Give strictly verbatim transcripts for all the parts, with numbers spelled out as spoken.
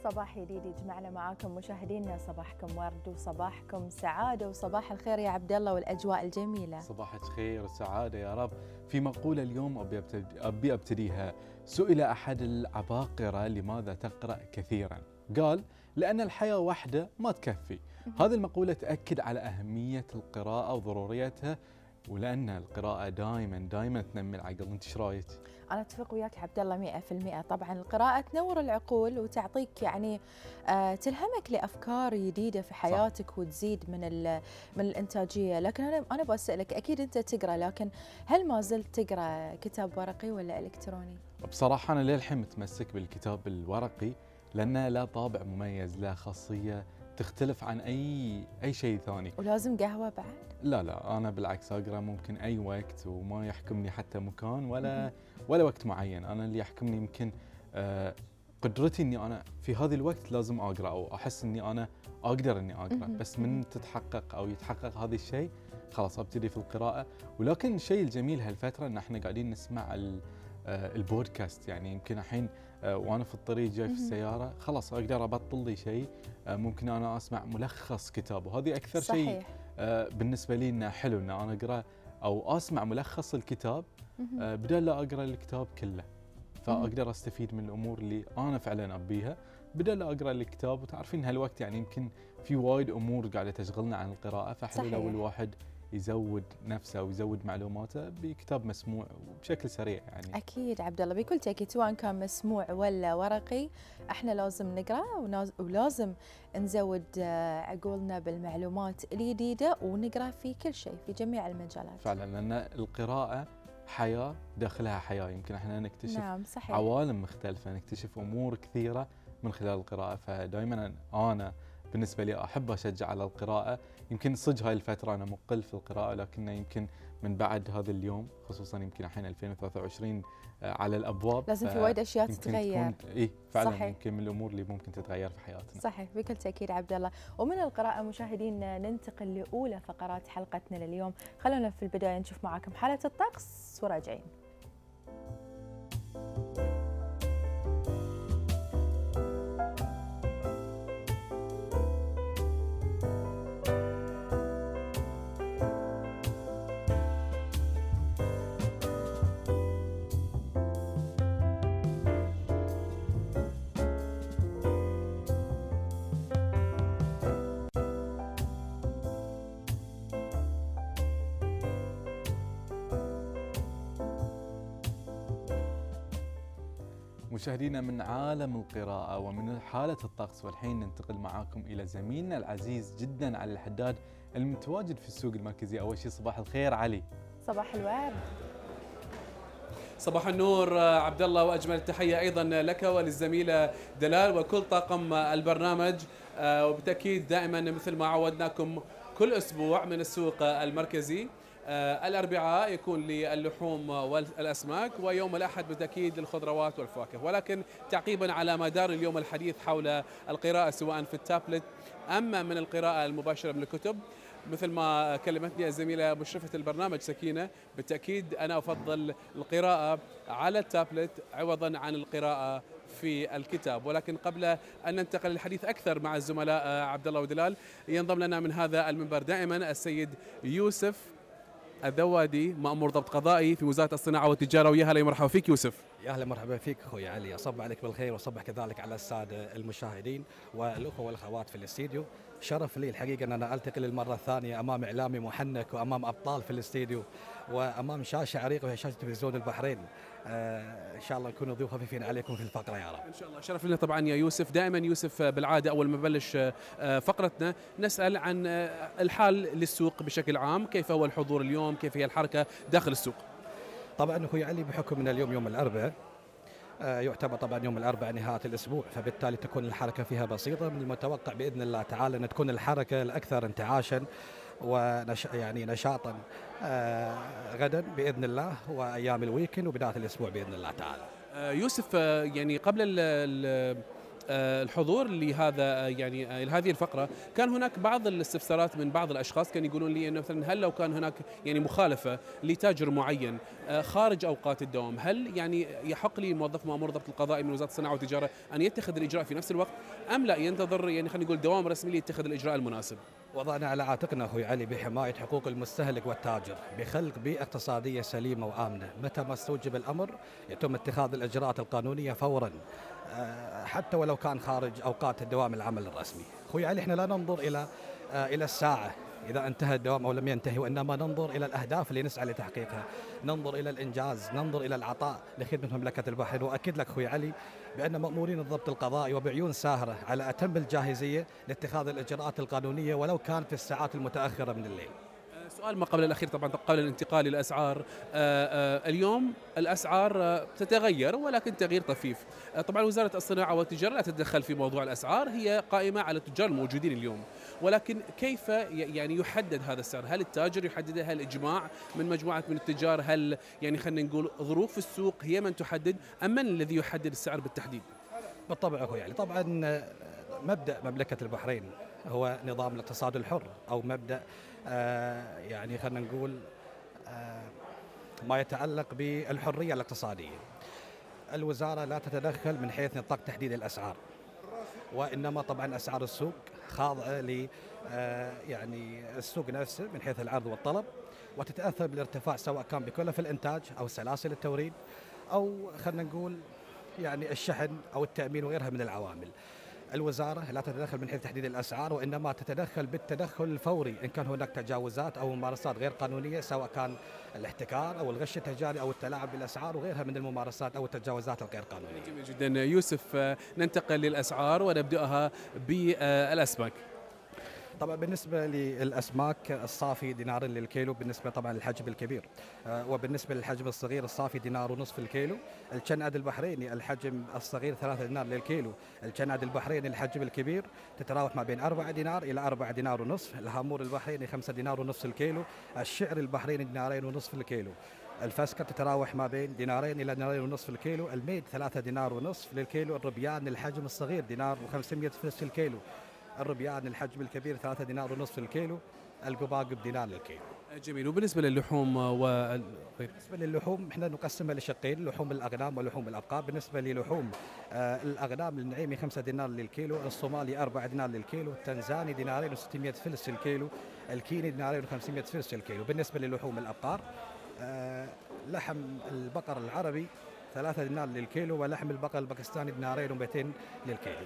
صباح جديد يجمعنا معاكم مشاهدينا، صباحكم ورد وصباحكم سعادة وصباح الخير يا عبد الله والأجواء الجميلة. صباحك خير وسعادة يا رب. في مقولة اليوم أبي أبي أبتديها. سئل أحد العباقرة لماذا تقرأ كثيرا؟ قال لأن الحياة واحدة ما تكفي. هذه المقولة تأكد على أهمية القراءة وضروريتها، ولأن القراءة دائما دائما تنمي العقل. أنت ايش رايك؟ أنا أتفق وياك عبد الله مئة في المئة. طبعا القراءة تنور العقول وتعطيك يعني آه تلهمك لأفكار جديدة في حياتك، صح. وتزيد من من الإنتاجية. لكن أنا أنا بسألك، أكيد أنت تقرأ، لكن هل ما زلت تقرأ كتاب ورقي ولا إلكتروني؟ بصراحة أنا للحين متمسك بالكتاب الورقي، لأنه له طابع مميز، له خاصية تختلف عن أي أي شيء ثاني. ولازم قهوة بعد؟ لا لا، أنا بالعكس أقرأ ممكن أي وقت، وما يحكمني حتى مكان ولا ولا وقت معين. أنا اللي يحكمني يمكن آه قدرتي إني أنا في هذا الوقت لازم أقرأ، أو أحس إني أنا أقدر إني أقرأ. بس من تتحقق أو يتحقق هذا الشيء خلاص أبتدي في القراءة. ولكن الشيء الجميل هالفترة إن إحنا قاعدين نسمع البودكاست. يعني يمكن الحين وانا في الطريق جاي في السياره خلاص اقدر ابطل لي شيء، ممكن انا اسمع ملخص كتاب، وهذه اكثر شيء بالنسبه لي انه حلو ان انا اقرا او اسمع ملخص الكتاب بدل لا اقرا الكتاب كله. فاقدر استفيد من الامور اللي انا فعلا ابيها بدل لا اقرا الكتاب. وتعرفين هالوقت يعني يمكن في وايد امور قاعده تشغلنا عن القراءه، فحلو لو الواحد يزود نفسه ويزود معلوماته بكتاب مسموع وبشكل سريع. يعني اكيد عبد الله، بكل تاكيد سواء كان مسموع ولا ورقي احنا لازم نقرا ولازم نزود عقولنا بالمعلومات الجديده، ونقرا في كل شيء في جميع المجالات. فعلا، لان القراءه حياه داخلها حياه. يمكن احنا نكتشف نعم صحيح. عوالم مختلفه، نكتشف امور كثيره من خلال القراءه. فدائما انا بالنسبة لي أحب أشجع على القراءة. يمكن صدق هاي الفترة أنا مقل في القراءة، لكن يمكن من بعد هذا اليوم خصوصا يمكن الحين ألفين وثلاثة وعشرين على الأبواب، لازم في وايد أشياء تتغير. إيه فعلا، صحيح. يمكن من الأمور اللي ممكن تتغير في حياتنا. صحيح بكل تأكيد عبد الله. ومن القراءة مشاهدين ننتقل لأولى فقرات حلقتنا لليوم. خلونا في البداية نشوف معاكم حالة الطقس وراجعين. مشاهدينا من عالم القراءة ومن حالة الطقس، والحين ننتقل معاكم إلى زميلنا العزيز جدا علي الحداد المتواجد في السوق المركزي. أول شيء صباح الخير علي. صباح الورد. صباح النور عبد الله، واجمل التحيه ايضا لك وللزميله دلال وكل طاقم البرنامج. وبالتاكيد دائما مثل ما عودناكم كل اسبوع من السوق المركزي، الأربعاء يكون للحوم والأسماك، ويوم الأحد بالتأكيد للخضروات والفواكه. ولكن تعقيبا على مدار اليوم الحديث حول القراءة سواء في التابلت أما من القراءة المباشرة من الكتب، مثل ما كلمتني الزميلة مشرفة البرنامج سكينة، بالتأكيد أنا أفضل القراءة على التابلت عوضا عن القراءة في الكتاب. ولكن قبل أن ننتقل للحديث أكثر مع الزملاء عبد الله ودلال، ينضم لنا من هذا المنبر دائما السيد يوسف الذوادي، مأمور ضبط قضائي في وزارة الصناعة والتجارة. ويا هلا مرحبا فيك يوسف. يا اهلا مرحبا فيك اخوي علي، اصب عليك بالخير واصبح كذلك على الساده المشاهدين والاخوه والاخوات في الاستديو. شرف لي الحقيقه ان انا التقي للمره الثانيه امام اعلامي محنك وامام ابطال في الاستديو وامام شاشه عريقه وهي شاشه تلفزيون البحرين. آه ان شاء الله نكون ضيوف خفيفين عليكم في الفقره يا رب. ان شاء الله شرف لنا طبعا يا يوسف. دائما يوسف بالعاده اول ما نبلش فقرتنا نسال عن الحال للسوق بشكل عام، كيف هو الحضور اليوم، كيف هي الحركه داخل السوق؟ طبعا اخوي علي، بحكم ان اليوم يوم الاربعاء يعتبر طبعا يوم الاربعاء نهايه الاسبوع، فبالتالي تكون الحركه فيها بسيطه. من المتوقع باذن الله تعالى ان تكون الحركه الاكثر انتعاشا ونش يعني نشاطا آه غدا باذن الله، وايام الويكند وبدايه الاسبوع باذن الله تعالى. آه يوسف، آه يعني قبل ال ال الحضور لهذا يعني لهذه الفقره كان هناك بعض الاستفسارات من بعض الاشخاص كانوا يقولون لي انه مثلا هل لو كان هناك يعني مخالفه لتاجر معين خارج اوقات الدوام، هل يعني يحق لي موظف مأمور الضبط القضائي من وزاره الصناعه والتجاره ان يتخذ الاجراء في نفس الوقت ام لا ينتظر يعني خلينا نقول دوام رسمي ليتخذ الاجراء المناسب؟ وضعنا على عاتقنا اخوي علي بحمايه حقوق المستهلك والتاجر بخلق بيئه اقتصاديه سليمه وامنه، متى ما استوجب الامر يتم اتخاذ الاجراءات القانونيه فورا حتى ولو كان خارج اوقات الدوام العمل الرسمي. اخوي علي احنا لا ننظر الى الى الساعه اذا انتهى الدوام او لم ينتهي، وانما ننظر الى الاهداف اللي نسعى لتحقيقها، ننظر الى الانجاز، ننظر الى العطاء لخدمه مملكه البحرين. واكد لك اخوي علي بان مامورين الضبط القضائي وبعيون ساهره على اتم الجاهزيه لاتخاذ الاجراءات القانونيه ولو كان في الساعات المتاخره من الليل. سؤال ما قبل الأخير طبعا قبل الانتقال للأسعار، اليوم الأسعار تتغير ولكن تغيير طفيف. طبعا وزارة الصناعة والتجارة لا تتدخل في موضوع الأسعار، هي قائمة على التجار الموجودين اليوم، ولكن كيف يعني يحدد هذا السعر؟ هل التاجر يحدده؟ هل إجماع من مجموعة من التجار؟ هل يعني خلينا نقول ظروف السوق هي من تحدد أم من الذي يحدد السعر بالتحديد؟ بالطبع أخوي يعني طبعا مبدأ مملكة البحرين هو نظام الاقتصاد الحر أو مبدأ آه يعني خلينا نقول آه ما يتعلق بالحرية الاقتصادية. الوزارة لا تتدخل من حيث نطاق تحديد الأسعار، وإنما طبعا أسعار السوق خاضعة ل آه يعني السوق نفسه من حيث العرض والطلب، وتتأثر بالارتفاع سواء كان بكلف الإنتاج أو سلاسل التوريد أو خلينا نقول يعني الشحن أو التأمين وغيرها من العوامل. الوزارة لا تتدخل من حيث تحديد الأسعار، وإنما تتدخل بالتدخل الفوري إن كان هناك تجاوزات أو ممارسات غير قانونية، سواء كان الاحتكار أو الغش التجاري أو التلاعب بالأسعار وغيرها من الممارسات أو التجاوزات الغير قانونية. جميل جدا. يوسف، ننتقل للأسعار ونبدأها بالأسماك. طبعا بالنسبة للأسماك الصافي دينار للكيلو بالنسبة طبعا للحجم الكبير، وبالنسبة للحجم الصغير الصافي دينار ونصف الكيلو. الشنعد البحريني الحجم الصغير ثلاثة دينار للكيلو. الشنعد البحريني الحجم الكبير تتراوح ما بين أربعة دينار إلى أربعة دينار ونصف. الهامور البحريني خمسة دينار ونصف الكيلو. الشعر البحريني دينارين ونصف الكيلو. الفسكة تتراوح ما بين دينارين إلى دينارين ونصف الكيلو. الميد ثلاثة دينار ونصف للكيلو. الربيان الحجم الصغير دينار وخمسمائة فلس الكيلو. الربيان الحجم الكبير ثلاثة دينار ونصف الكيلو. القباقب دينار للكيلو. جميل. وبالنسبة للحوم وغير؟ بالنسبة للحوم احنا نقسمها لشقين، لحوم الأغنام ولحوم الأبقار. بالنسبة للحوم آه الأغنام النعيمي خمسة دينار للكيلو. الصومالي أربعة دينار للكيلو. التنزاني دينارين وستمائة فلس الكيلو. الكيني دينارين وخمسمائة فلس الكيلو. بالنسبة للحوم الأبقار آه لحم البقر العربي ثلاثة دينار للكيلو، ولحم البقر الباكستاني دينارين ومئتين للكيلو.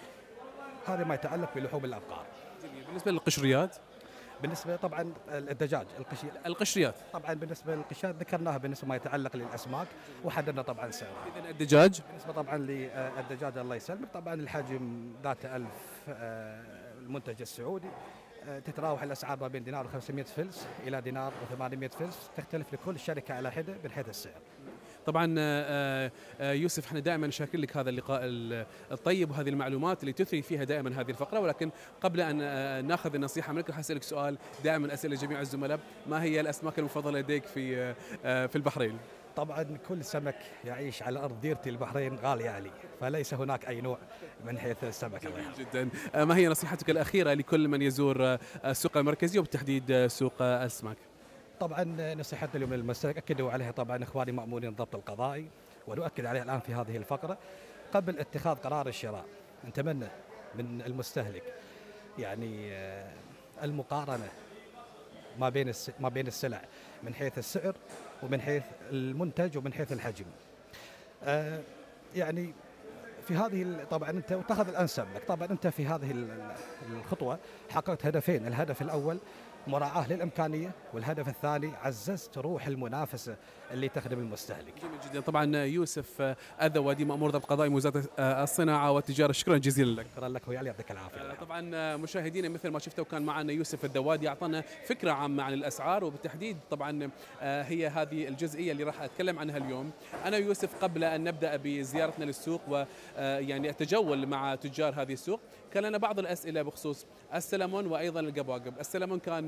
هذا ما يتعلق بلحوم الأبقار. جميل. بالنسبة للقشريات؟ بالنسبة طبعا الدجاج القشي القشريات طبعا بالنسبة للقشريات ذكرناها بالنسبة ما يتعلق للأسماك وحددنا طبعا سعر. إذن الدجاج؟ بالنسبة طبعا للدجاج الله يسلمك طبعا الحجم ذات ألف المنتج السعودي تتراوح الأسعار ما بين دينار وخمسمائة فلس إلى دينار وثمانمائة فلس، تختلف لكل شركة على حدة من حيث السعر. طبعا يوسف احنا دائما شاكر لك هذا اللقاء الطيب وهذه المعلومات اللي تثري فيها دائما هذه الفقره، ولكن قبل ان ناخذ النصيحه منك راح اسالك سؤال دائما اسال جميع الزملاء، ما هي الاسماك المفضله لديك في في البحرين؟ طبعا كل سمك يعيش على ارض ديرتي البحرين غالي علي، فليس هناك اي نوع من حيث السمك. جميل جدا. ما هي نصيحتك الاخيره لكل من يزور السوق المركزي وبالتحديد سوق الاسماك؟ طبعا نصيحتنا اليوم للمستهلك اكدوا عليها طبعا اخواني مأمورين الضبط القضائي، ونؤكد عليها الان في هذه الفقره. قبل اتخاذ قرار الشراء نتمنى من المستهلك يعني المقارنه ما بين ما بين السلع من حيث السعر ومن حيث المنتج ومن حيث الحجم. يعني في هذه طبعا انت وتاخذ الانسب لك. طبعا انت في هذه الخطوه حققت هدفين، الهدف الاول مراعاة للإمكانية، والهدف الثاني عززت روح المنافسة اللي تخدم المستهلك. جميل جدا. طبعا يوسف الذوادي مأمور ضبط قضائي من وزارة الصناعة والتجارة، شكرا جزيلا لك. شكرا لك ويعلي يعطيك العافية. طبعا مشاهدينا مثل ما شفتوا كان معنا يوسف الذوادي أعطانا فكرة عامة عن الأسعار، وبالتحديد طبعا هي هذه الجزئية اللي راح أتكلم عنها اليوم. أنا ويوسف قبل أن نبدأ بزيارتنا للسوق ويعني التجول مع تجار هذه السوق كان لنا بعض الأسئلة بخصوص السلمون وأيضا القباقب. السلمون كان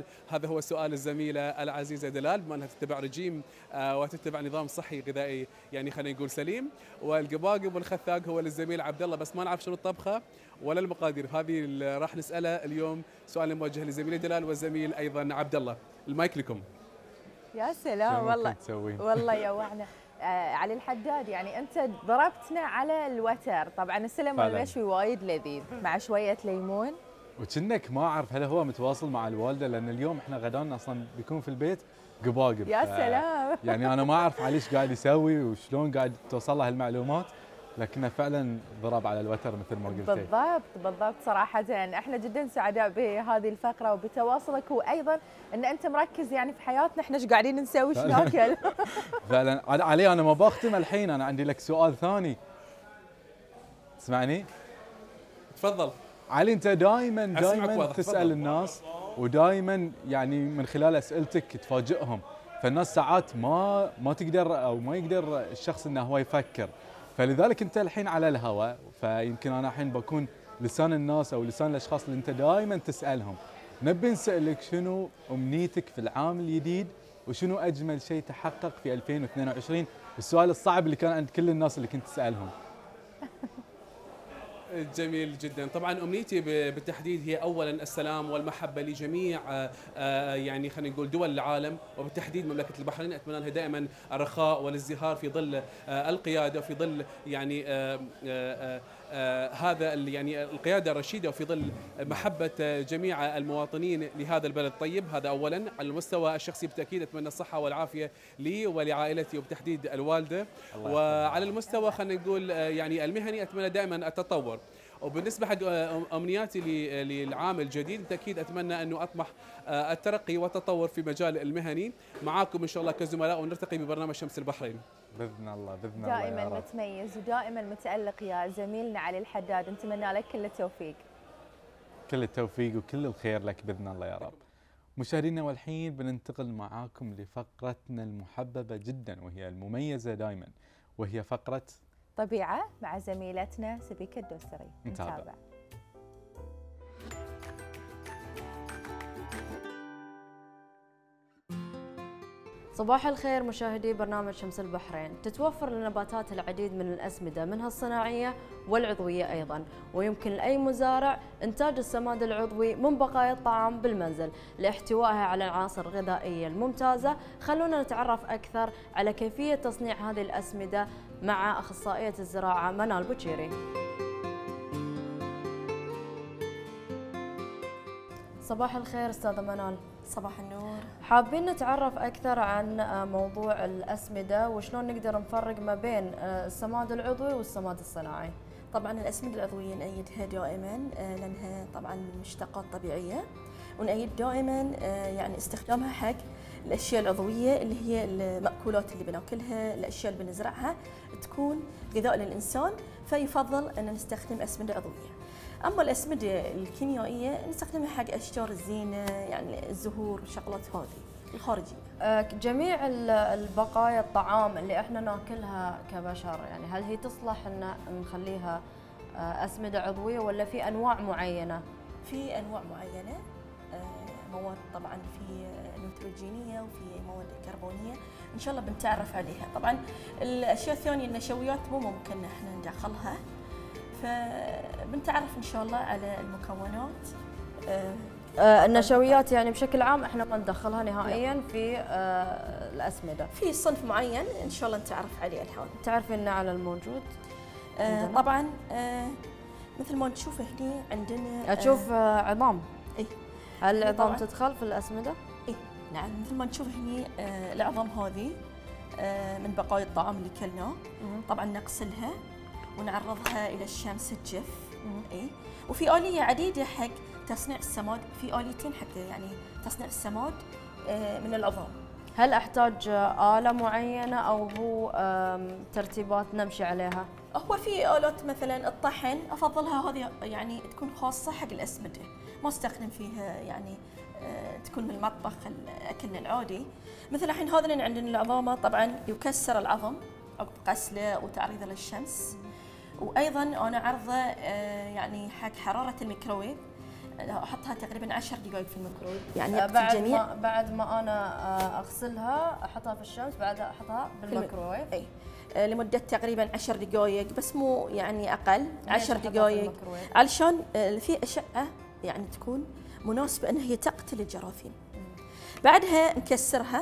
هذا هو سؤال الزميله العزيزه دلال، بما انها تتبع رجيم وتتبع نظام صحي غذائي يعني خلينا نقول سليم، والقباقب والخثاق هو للزميل عبد الله، بس ما نعرف شنو الطبخه ولا المقادير. هذه اللي راح نساله اليوم، سؤال موجه للزميله دلال والزميل ايضا عبد الله. المايك لكم. يا سلام والله تسوين؟ والله يا وعنا. آه علي الحداد، يعني انت ضربتنا على الوتر. طبعا السلم والمشوي وايد لذيذ مع شويه ليمون، وكنك ما اعرف هل هو متواصل مع الوالده، لان اليوم احنا غدانا اصلا بيكون في البيت قباقب. يا سلام. يعني انا ما اعرف على ايش قاعد يسوي وشلون قاعد توصل له هالمعلومات، لكنه فعلا ضرب على الوتر مثل ما قلتي. بالضبط بالضبط. صراحه احنا جدا سعداء بهذه الفقره وبتواصلك، وايضا ان انت مركز يعني في حياتنا احنا ايش قاعدين نسوي ايش ناكل. فعلا علي انا ما بختم الحين، انا عندي لك سؤال ثاني. تسمعني؟ تفضل علي. انت دائما دائما تسال فضل. الناس، ودائما يعني من خلال اسئلتك تفاجئهم، فالناس ساعات ما ما تقدر او ما يقدر الشخص انه هو يفكر، فلذلك انت الحين على الهواء، فيمكن انا الحين بكون لسان الناس او لسان الاشخاص اللي انت دائما تسالهم. نبي نسالك شنو امنيتك في العام الجديد، وشنو اجمل شيء تحقق في ألفين واثنين وعشرين؟ السؤال الصعب اللي كان عند كل الناس اللي كنت تسالهم. جميل جدا. طبعا امنيتي بالتحديد هي اولا السلام والمحبه لجميع يعني خلينا نقول دول العالم، وبالتحديد مملكه البحرين. اتمنى لها دائما الرخاء والازدهار في ظل القياده، وفي ظل يعني هذا يعني القياده الرشيده، وفي ظل محبه جميع المواطنين لهذا البلد الطيب. هذا اولا. على المستوى الشخصي بالتاكيد اتمنى الصحه والعافيه لي ولعائلتي وبالتحديد الوالده. وعلى المستوى خلينا نقول يعني المهني اتمنى دائما التطور. وبالنسبه حق امنياتي للعام الجديد بالتاكيد اتمنى انه اطمح الترقي والتطور في مجال المهني معاكم ان شاء الله كزملاء، ونرتقي ببرنامج شمس البحرين باذن الله. باذن الله دائما متميز ودائما متالق يا زميلنا علي الحداد، نتمنى لك كل التوفيق. كل التوفيق وكل الخير لك باذن الله يا رب. مشاهدينا، والحين بننتقل معاكم لفقرتنا المحببه جدا وهي المميزه دائما، وهي فقره طبيعه مع زميلتنا سبيكه الدوسري. نتابع. نتابع. صباح الخير مشاهدي برنامج شمس البحرين. تتوفر للنباتات العديد من الأسمدة منها الصناعية والعضوية أيضا، ويمكن لأي مزارع إنتاج السماد العضوي من بقايا الطعام بالمنزل لاحتوائها على العناصر الغذائية الممتازة. خلونا نتعرف أكثر على كيفية تصنيع هذه الأسمدة مع أخصائية الزراعة منال بوشيري. صباح الخير أستاذة منال. صباح النور. حابين نتعرف أكثر عن موضوع الأسمدة وشلون نقدر نفرق ما بين السماد العضوي والسماد الصناعي. طبعا الأسمدة العضوية نأيدها دائما لأنها طبعا من مشتقات طبيعية، ونأيد دائما يعني استخدامها حق الأشياء العضوية اللي هي المأكولات اللي بناكلها، الأشياء اللي بنزرعها تكون غذاء للإنسان، فيفضل أن نستخدم أسمدة عضوية. أما الأسمدة الكيميائية نستخدمها حق أشجار الزينة، يعني الزهور والشغلات هذه الخارجية. جميع البقايا الطعام اللي احنا ناكلها كبشر، يعني هل هي تصلح ان نخليها أسمدة عضوية ولا في أنواع معينة؟ في أنواع معينة، مواد طبعا في نيتروجينية وفي مواد كربونية إن شاء الله بنتعرف عليها. طبعا الأشياء الثانية النشويات مو ممكن احنا ندخلها، فبنتعرف ان شاء الله على المكونات. آه النشويات يعني بشكل عام احنا ما ندخلها نهائيا لا. في آه الاسمده. في صنف معين ان شاء الله نتعرف عليه الحين. تعرفين على الموجود؟ آه طبعا آه مثل ما نشوف هنا عندنا اشوف آه عظام. اي. هل العظام تدخل في الاسمده؟ اي نعم، مثل ما نشوف هنا آه العظام هذه آه من بقايا الطعام اللي كلناه. طبعا نغسلها ونعرضها الى الشمس تجف. اي. وفي آلية عديدة حق تصنيع السماد، في آليتين حق يعني تصنيع السماد من العظام. هل احتاج آلة معينة او هو ترتيبات نمشي عليها؟ هو في آلات مثلا الطحن افضلها هذه يعني تكون خاصة حق الأسمدة، ما استخدم فيها يعني تكون من المطبخ اكلنا العادي. مثل الحين هذا اللي عندنا العظامة طبعا يكسر العظم عقب غسله وتعريضه للشمس، وايضا انا عرضه يعني حق حراره الميكروويف احطها تقريبا عشر دقائق في الميكرويف يعني يقتل بعد الجميع. ما بعد ما انا اغسلها احطها في الشمس، بعدها احطها بالميكرويف. اي لمده تقريبا عشر دقائق، بس مو يعني اقل، عشر دقائق علشان في اشعه يعني تكون مناسبه ان هي تقتل الجراثيم. بعدها نكسرها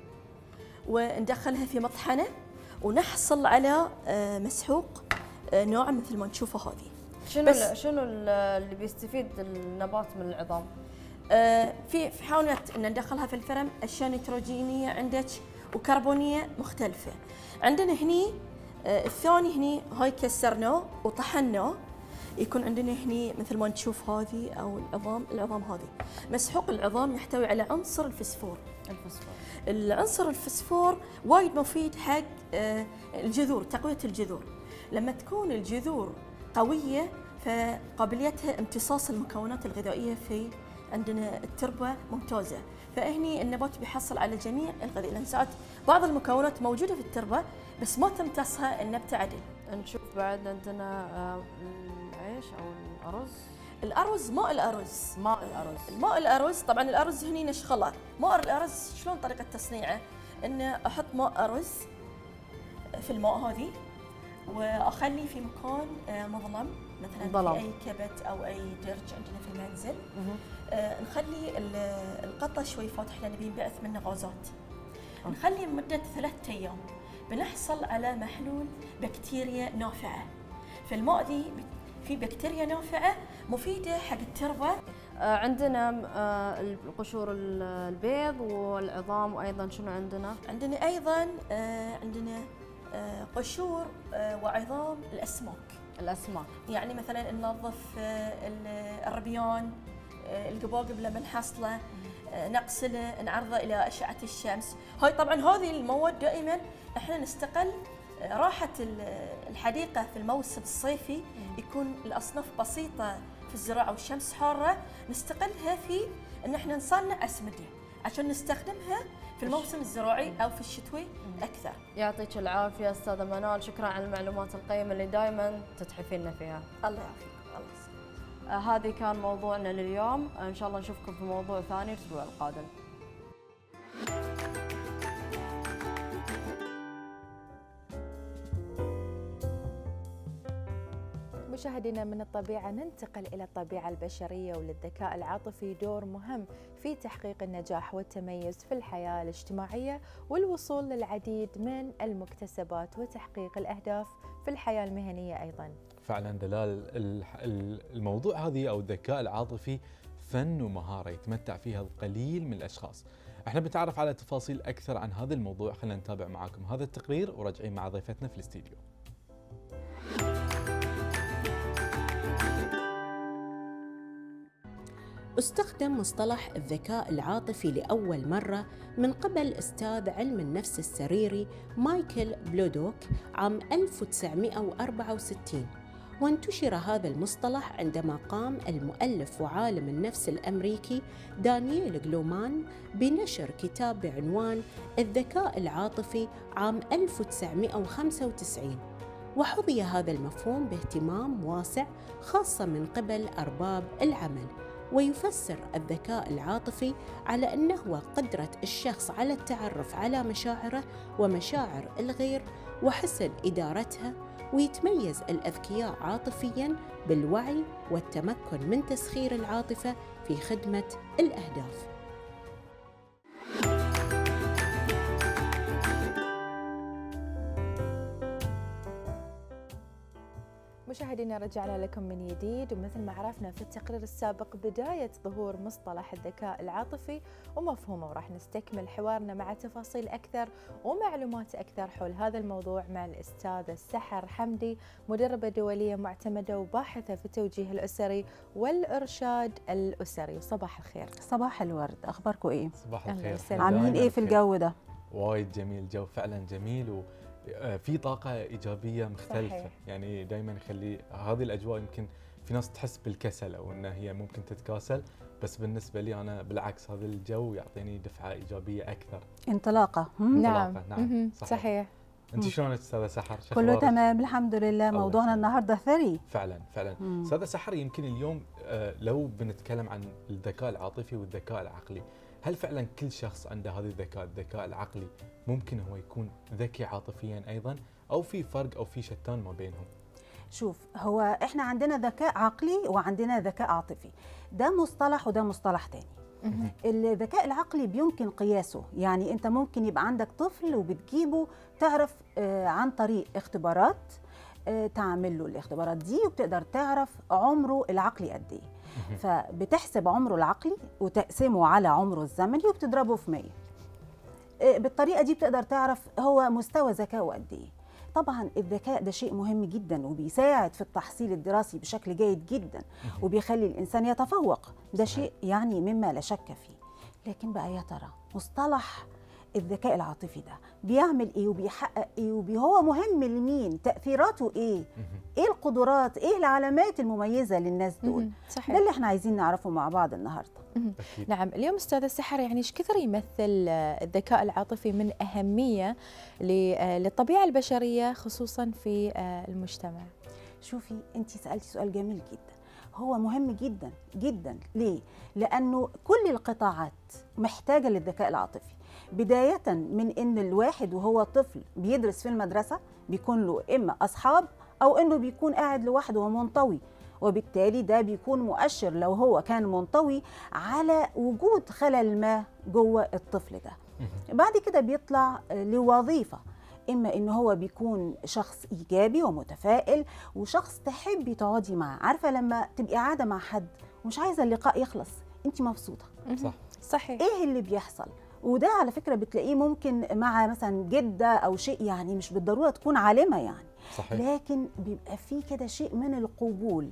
وندخلها في مطحنه ونحصل على مسحوق نوع مثل ما نشوفه هذه. شنو شنو اللي بيستفيد النبات من العظام؟ آه في في حاولت ان ندخلها في الفرم اشياء نيتروجينيه عندك وكربونيه مختلفه. عندنا هني آه الثاني هني هاي كسرناه وطحناه، يكون عندنا هني مثل ما نشوف هذه او العظام العظام هذه. مسحوق العظام يحتوي على عنصر الفسفور. الفسفور العنصر الفسفور وايد مفيد حق آه الجذور، تقويه الجذور. لما تكون الجذور قويه فقابليتها امتصاص المكونات الغذائيه في عندنا التربه ممتازه، فهني النبات بيحصل على جميع الغذاء، لان ساعات بعض المكونات موجوده في التربه بس ما تمتصها النبته عدل. نشوف بعد عندنا العيش او الارز. الارز ماء الارز ماء الارز ماء الارز طبعا الارز هني نشخله. ماء الارز شلون طريقه تصنيعه؟ ان احط ماء ارز في الماء هذه واخلي في مكان مظلم، مثلا ظلم. في اي كبت او اي درج عندنا في المنزل. آه نخلي القطه شوي فاتح لان بينبعث منه غازات. نخلي لمده ثلاثة ايام بنحصل على محلول بكتيريا نافعه. في الماء دي في بكتيريا نافعه مفيده حق التربه. آه عندنا آه قشور البيض والعظام، وايضا شنو عندنا؟ عندنا ايضا آه عندنا آه قشور آه وعظام الاسماك. الاسماك يعني مثلا ننظف آه الربيان، آه القباقب لما نحصله آه نغسله نعرضه الى اشعه الشمس. هاي طبعا هذه المواد دائما احنا نستقل آه راحه الحديقه في الموسم الصيفي، يكون الاصناف بسيطه في الزراعه والشمس حاره، نستقلها في ان احنا نصنع اسمده عشان نستخدمها في الموسم الزراعي او في الشتوي اكثر. يعطيك العافيه استاذه منال، شكرا على المعلومات القيمه اللي دائما تتحفين فيها. الله يعافيك. الله يسلمك. آه هذه كان موضوعنا لليوم، آه ان شاء الله نشوفكم في موضوع ثاني الاسبوع القادم. مشاهدينا، من الطبيعة ننتقل إلى الطبيعة البشرية، وللذكاء العاطفي دور مهم في تحقيق النجاح والتميز في الحياة الاجتماعية والوصول للعديد من المكتسبات وتحقيق الأهداف في الحياة المهنية أيضا. فعلا دلال، الموضوع هذه أو الذكاء العاطفي فن ومهارة يتمتع فيها القليل من الأشخاص. احنا بنتعرف على تفاصيل أكثر عن هذا الموضوع، خلينا نتابع معاكم هذا التقرير وراجعين مع ضيفتنا في الاستديو. استخدم مصطلح الذكاء العاطفي لأول مرة من قبل أستاذ علم النفس السريري مايكل بلودوك عام ألف وتسعمئة وأربعة وستين، وانتشر هذا المصطلح عندما قام المؤلف وعالم النفس الأمريكي دانييل جلومان بنشر كتاب بعنوان الذكاء العاطفي عام ألف وتسعمئة وخمسة وتسعين، وحظي هذا المفهوم باهتمام واسع خاصة من قبل أرباب العمل. ويفسر الذكاء العاطفي على أنه هو قدرة الشخص على التعرف على مشاعره ومشاعر الغير وحسن إدارتها، ويتميز الأذكياء عاطفياً بالوعي والتمكن من تسخير العاطفة في خدمة الأهداف. مشاهدينا، رجعنا لكم من جديد، ومثل ما عرفنا في التقرير السابق بداية ظهور مصطلح الذكاء العاطفي ومفهومه، وراح نستكمل حوارنا مع تفاصيل أكثر ومعلومات أكثر حول هذا الموضوع مع الأستاذة سحر حمدي، مدربة دولية معتمدة وباحثة في التوجيه الأسري والإرشاد الأسري. صباح الخير. صباح الورد، أخباركم إيه؟ صباح الخير. عاملين إيه في الجو ده؟ وايد جميل، الجو فعلا جميل و في طاقة إيجابية مختلفة. صحيح. يعني دائما يخلي هذه الأجواء، يمكن في ناس تحس بالكسل أو أنها هي ممكن تتكاسل، بس بالنسبة لي أنا بالعكس، هذا الجو يعطيني دفعة إيجابية أكثر. انطلاقة. نعم. نعم. صحيح. صحيح. أنت شلونك أستاذة سحر؟ كله تمام الحمد لله. موضوعنا النهارده ثري. فعلا فعلا. أستاذة سحر، يمكن اليوم آه، لو بنتكلم عن الذكاء العاطفي والذكاء العقلي، هل فعلا كل شخص عنده هذا الذكاء الذكاء العقلي ممكن هو يكون ذكي عاطفيا ايضا، او في فرق او في شتان ما بينهم؟ شوف، هو احنا عندنا ذكاء عقلي وعندنا ذكاء عاطفي، ده مصطلح وده مصطلح تاني. الذكاء العقلي بيمكن قياسه، يعني انت ممكن يبقى عندك طفل وبتجيبه تعرف آه عن طريق اختبارات، آه تعمل له الاختبارات دي وبتقدر تعرف عمره العقلي قد ايه. فبتحسب عمره العقلي وتقسمه على عمره الزمني وبتضربه في مية. آه بالطريقه دي بتقدر تعرف هو مستوى ذكائه قد ايه. طبعا الذكاء ده شيء مهم جدا وبيساعد في التحصيل الدراسي بشكل جيد جدا وبيخلي الإنسان يتفوق، ده شيء يعني مما لا شك فيه. لكن بقى يا ترى مصطلح الذكاء العاطفي ده بيعمل ايه وبيحقق ايه وهو مهم لمين، تأثيراته ايه، ايه القدرات، ايه العلامات المميزة للناس دول؟ صحيح. ده اللي احنا عايزين نعرفه مع بعض النهارده. نعم، اليوم أستاذة سحر يعني ايش كثر يمثل الذكاء العاطفي من أهمية للطبيعة البشرية خصوصا في المجتمع؟ شوفي، أنت سألتي سؤال جميل جدا، هو مهم جدا جدا. ليه؟ لأنه كل القطاعات محتاجة للذكاء العاطفي، بداية من إن الواحد وهو طفل بيدرس في المدرسة بيكون له إما أصحاب أو إنه بيكون قاعد لوحده ومنطوي، وبالتالي ده بيكون مؤشر لو هو كان منطوي على وجود خلل ما جوه الطفل ده. بعد كده بيطلع لوظيفة، إما إن هو بيكون شخص إيجابي ومتفائل وشخص تحبي تقعدي معاه، عارفة لما تبقي قاعدة مع حد ومش عايزة اللقاء يخلص أنت مبسوطة. صح. صحيح. إيه اللي بيحصل؟ وده على فكرة بتلاقيه ممكن مع مثلا جدة أو شيء، يعني مش بالضرورة تكون عالمة يعني. صحيح. لكن بيبقى فيه كده شيء من القبول.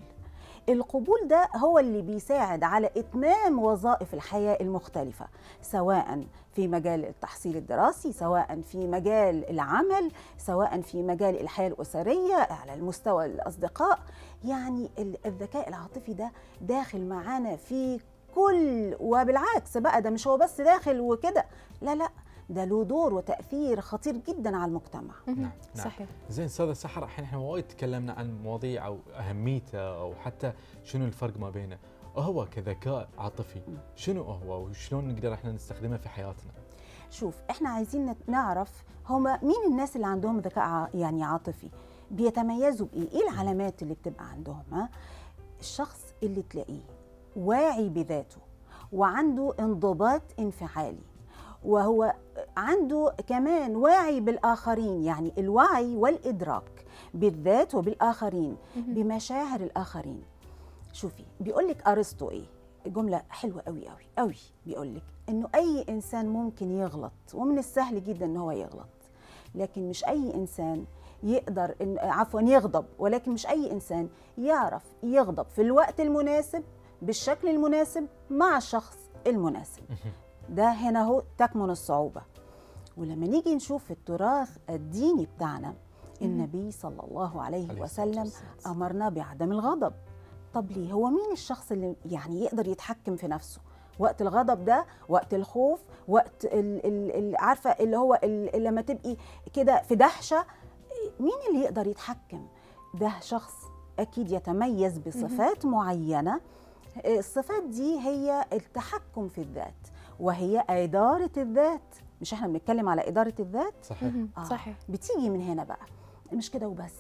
القبول ده هو اللي بيساعد على إتمام وظائف الحياة المختلفة، سواء في مجال التحصيل الدراسي، سواء في مجال العمل، سواء في مجال الحياة الأسرية، على المستوى الأصدقاء. يعني الذكاء العاطفي ده داخل معانا في كل، وبالعكس بقى ده مش هو بس داخل وكده، لا لا، ده له دور وتأثير خطير جدا على المجتمع. نعم. صحيح. زين أستاذة سحر، الحين احنا وايد تكلمنا عن مواضيع أو أهميته أو حتى شنو الفرق ما بينه، هو كذكاء عاطفي شنو هو وشلون نقدر احنا نستخدمه في حياتنا؟ شوف، احنا عايزين نعرف هما مين الناس اللي عندهم ذكاء يعني عاطفي، بيتميزوا بإيه، إيه العلامات اللي بتبقى عندهم. ها؟ الشخص اللي تلاقيه واعي بذاته وعنده انضباط انفعالي، وهو عنده كمان واعي بالآخرين، يعني الوعي والإدراك بالذات وبالآخرين، بمشاعر الآخرين. شوفي، بيقولك أرسطو إيه، جملة حلوة قوي قوي قوي، بيقولك إنه أي إنسان ممكن يغلط ومن السهل جدا إن هو يغلط، لكن مش أي إنسان يقدر إن عفوا يغضب، ولكن مش أي إنسان يعرف يغضب في الوقت المناسب بالشكل المناسب مع الشخص المناسب. ده هنا هو تكمن الصعوبة. ولما نيجي نشوف التراث الديني بتاعنا، النبي صلى الله عليه وسلم أمرنا بعدم الغضب. طب ليه؟ هو مين الشخص اللي يعني يقدر يتحكم في نفسه وقت الغضب ده، وقت الخوف، وقت ال ال ال عارفة اللي هو ال لما تبقي كده في دهشة، مين اللي يقدر يتحكم؟ ده شخص أكيد يتميز بصفات معينة. الصفات دي هي التحكم في الذات، وهي إدارة الذات. مش احنا بنتكلم على إدارة الذات؟ صحيح. آه. صحيح. بتيجي من هنا بقى، مش كده وبس،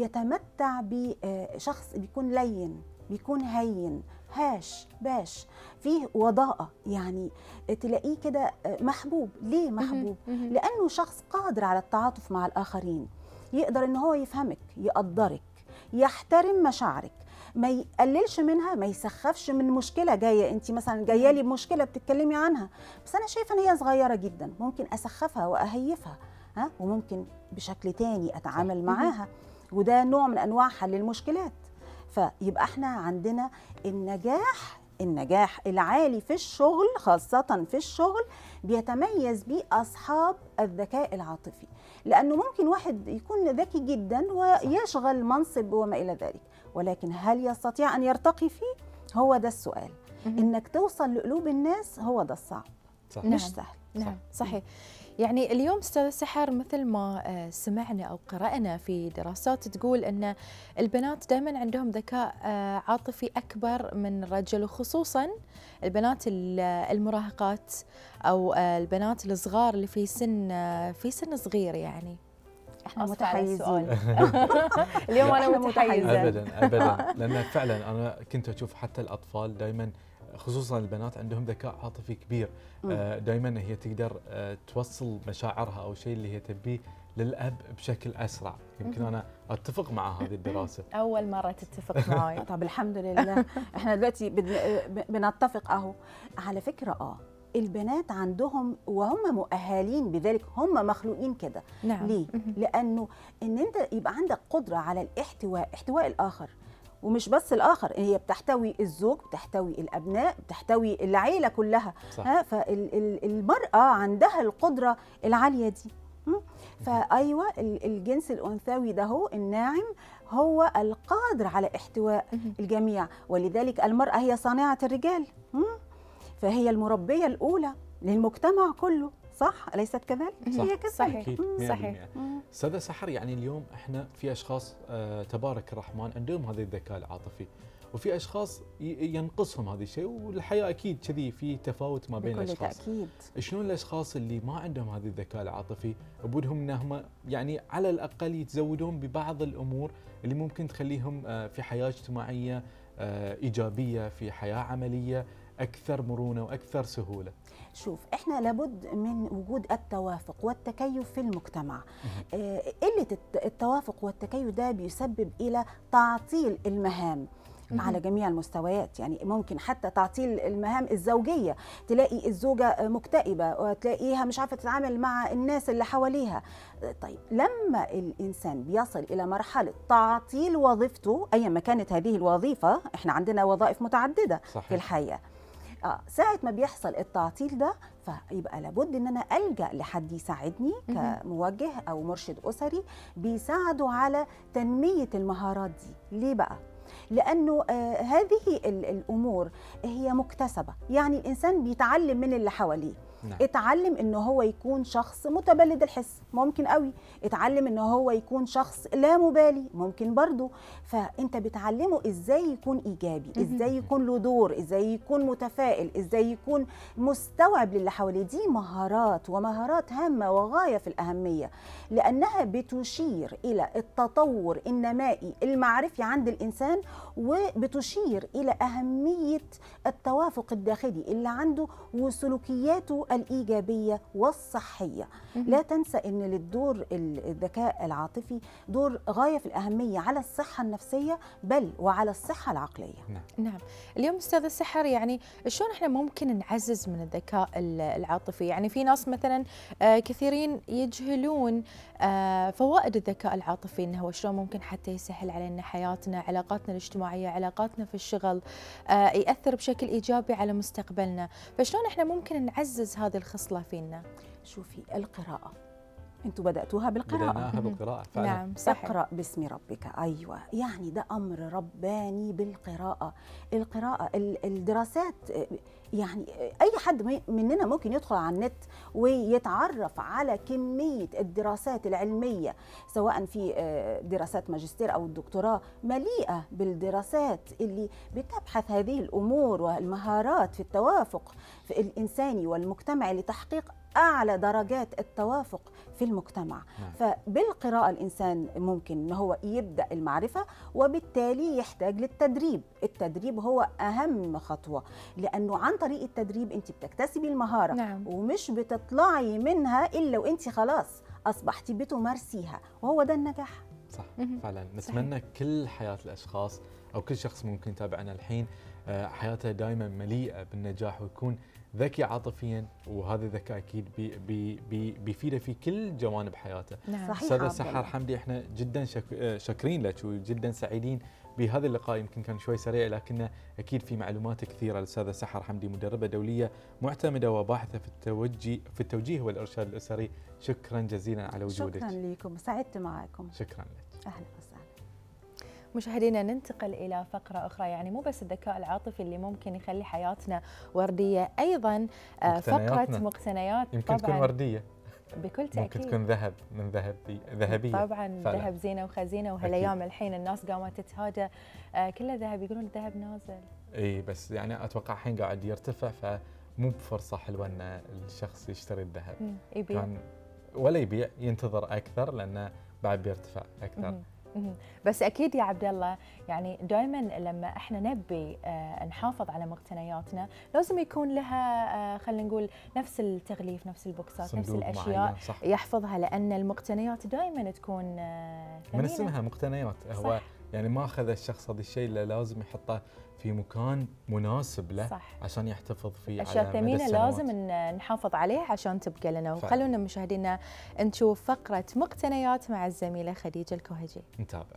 بيتمتع بشخص بيكون لين، بيكون هين، هاش باش، فيه وضاءة، يعني تلاقيه كده محبوب. ليه محبوب؟ لأنه شخص قادر على التعاطف مع الآخرين، يقدر إن هو يفهمك، يقدرك، يحترم مشاعرك، ما يقللش منها، ما يسخفش من مشكله جايه. انت مثلا جايه لي بمشكله بتتكلمي عنها، بس انا شايفه ان هي صغيره جدا، ممكن اسخفها واهيفها، ها، وممكن بشكل تاني اتعامل معاها، وده نوع من انواع حل المشكلات. فيبقى احنا عندنا النجاح النجاح العالي في الشغل، خاصه في الشغل، بيتميز بيه اصحاب الذكاء العاطفي، لانه ممكن واحد يكون ذكي جدا ويشغل منصب وما الى ذلك، ولكن هل يستطيع أن يرتقي فيه؟ هو ده السؤال. إنك توصل لقلوب الناس هو ده الصعب. صح. مش نعم. سهل. نعم. صحيح. يعني اليوم استاذ سحر مثل ما آه، سمعنا او قرانا في دراسات تقول ان البنات دائما عندهم ذكاء آه، عاطفي اكبر من الرجل، وخصوصا البنات ال- المراهقات او آه، البنات الصغار اللي في سن آه، في سن صغير يعني. احنا آسفة على السؤال. متحيزين. اليوم انا إحنا متحيزه. ابدا ابدا، لان فعلا انا كنت اشوف حتى الاطفال دائما خصوصا البنات عندهم ذكاء عاطفي كبير. مم. دائما هي تقدر آه، توصل مشاعرها او شيء اللي هي تبيه للاب بشكل اسرع. يمكن انا اتفق مع هذه الدراسه. اول مره تتفق معي. طب الحمد لله احنا دلوقتي بن- بنتفق اهو. على فكره اه البنات عندهم وهم مؤهلين بذلك، هم مخلوقين كده. نعم. ليه؟ لانه ان انت يبقى عندك قدره على الاحتواء، احتواء الاخر، ومش بس الاخر، هي بتحتوي الزوج، بتحتوي الابناء، بتحتوي العيله كلها. صح. ها فالمراه عندها القدره العاليه دي. م? فايوه ال- الجنس الانثوي ده هو الناعم هو القادر على احتواء الجميع، ولذلك المراه هي صانعه الرجال. م? فهي المربيه الاولى للمجتمع كله، صح اليست كذلك؟ صح. هي كذلك. صحيح. اكيد مم. مئة صحيح. بالمئة. مم. استاذه سحر، يعني اليوم احنا في اشخاص آه تبارك الرحمن عندهم هذا الذكاء العاطفي، وفي اشخاص ي- ينقصهم هذا الشيء، والحياه اكيد كذي في تفاوت ما بين بكل الاشخاص. تاكيد. شلون الاشخاص اللي ما عندهم هذا الذكاء العاطفي بودهم انهم يعني على الاقل يتزودون ببعض الامور اللي ممكن تخليهم آه في حياه اجتماعيه آه ايجابيه، في حياه عمليه اكثر مرونه واكثر سهوله؟ شوف احنا لابد من وجود التوافق والتكيف في المجتمع. آه، قله الت- التوافق والتكيف ده بيسبب الى تعطيل المهام على جميع المستويات. يعني ممكن حتى تعطيل المهام الزوجيه، تلاقي الزوجه مكتئبه وتلاقيها مش عارفه تتعامل مع الناس اللي حواليها. طيب لما الانسان بيصل الى مرحله تعطيل وظيفته ايا ما كانت هذه الوظيفه، احنا عندنا وظائف متعدده صحيح. في الحياه. اه ساعه ما بيحصل التعطيل ده فيبقى لابد ان انا الجا لحد يساعدني كموجه او مرشد اسري بيساعده على تنميه المهارات دي. ليه بقى؟ لانه آه هذه ال- الامور هي مكتسبه، يعني الانسان بيتعلم من اللي حواليه. نعم. اتعلم ان هو يكون شخص متبلد الحس، ممكن قوي. اتعلم ان هو يكون شخص لا مبالي، ممكن برضو. فانت بتعلمه ازاي يكون ايجابي، ازاي يكون له دور، ازاي يكون متفائل، ازاي يكون مستوعب للي حواليه. دي مهارات، ومهارات هامه وغايه في الاهميه، لانها بتشير الى التطور النمائي المعرفي عند الانسان، وبتشير الى اهميه التوافق الداخلي اللي عنده وسلوكياته الإيجابية والصحية. لا تنسى أن للدور الذكاء العاطفي دور غاية في الأهمية على الصحة النفسية بل وعلى الصحة العقلية. نعم. نعم. اليوم استاذ السحر، يعني شلون احنا ممكن نعزز من الذكاء ال- العاطفي؟ يعني في ناس مثلا آه، كثيرين يجهلون آه، فوائد الذكاء العاطفي، انه هو شلون ممكن حتى يسهل علينا حياتنا، علاقاتنا الاجتماعيه، علاقاتنا في الشغل، آه، ياثر بشكل ايجابي على مستقبلنا. فشلون احنا ممكن نعزز هذه الخصله فينا؟ شوفي القراءة، انتوا بدأتوها بالقراءة. بدأناها بالقراءة فعلا. نعم صحيح. اقرأ باسم ربك. أيوة، يعني ده أمر رباني بالقراءة. القراءة ال- الدراسات، يعني أي حد مننا ممكن يدخل على النت ويتعرف على كمية الدراسات العلمية، سواء في دراسات ماجستير أو الدكتوراه، مليئة بالدراسات اللي بتبحث هذه الأمور والمهارات في التوافق في الإنساني والمجتمعي لتحقيق أعلى درجات التوافق في المجتمع. نعم. فبالقراءة الإنسان ممكن أن هو يبدأ المعرفة، وبالتالي يحتاج للتدريب. التدريب هو أهم خطوة، لأنه عن طريق التدريب أنت بتكتسبي المهارة. نعم. ومش بتطلعي منها إلا وأنت خلاص أصبحتي بتمارسيها، وهو ده النجاح. صح فعلا. نتمنى كل حياة الأشخاص أو كل شخص ممكن يتابعنا الحين آه، حياته دائما مليئة بالنجاح، ويكون ذكي عاطفيا، وهذا الذكاء أكيد بي بي بي بيفيده في كل جوانب حياته. نعم. صحيح. أستاذة عبد سحر الله. حمدي، احنا جدا شك... آه، شاكرين لك وجدا سعيدين بهذا اللقاء. يمكن كان شوي سريع لكنه أكيد في معلومات كثيرة. الأستاذة سحر حمدي مدربة دولية معتمدة وباحثة في التوجيه في التوجيه والإرشاد الأسري. شكرا جزيلا على وجودك. شكرا لكم، سعدت معكم. شكرا لك. أهلا وسهلا. مشاهدينا، ننتقل إلى فقرة أخرى. يعني مو بس الذكاء العاطفي اللي ممكن يخلي حياتنا وردية، أيضا آه، فقرة مقتنياتنا. مقتنيات يمكن تكون طبعا وردية. بكل تاكيد ممكن تكون ذهب من ذهبي ذهبيه طبعا فعلا. ذهب زينه وخزينه، وهالايام الحين الناس قامت تتهادى آه كله ذهب، يقولون الذهب نازل. اي بس يعني اتوقع الحين قاعد يرتفع، فمو بفرصه حلوه ان الشخص يشتري الذهب. يبيع كان ولا يبيع، ينتظر اكثر لانه بعد بيرتفع اكثر. مم. مم. بس اكيد يا عبد الله، يعني دائما لما احنا نبي آه نحافظ على مقتنياتنا لازم يكون لها آه خلينا نقول نفس التغليف، نفس البوكسات، نفس الاشياء يحفظها، لان المقتنيات دائما تكون آه من اسمها مقتنيات. صح. هو يعني ما اخذ الشخص هذا الشيء الا لازم يحطه في مكان مناسب له. صح. عشان يحتفظ فيه. اشياء ثمينه لازم نحافظ عليها عشان تبقى لنا. وخلونا مشاهدينا نشوف فقره مقتنيات مع الزميله خديجه الكوهجي. نتابع.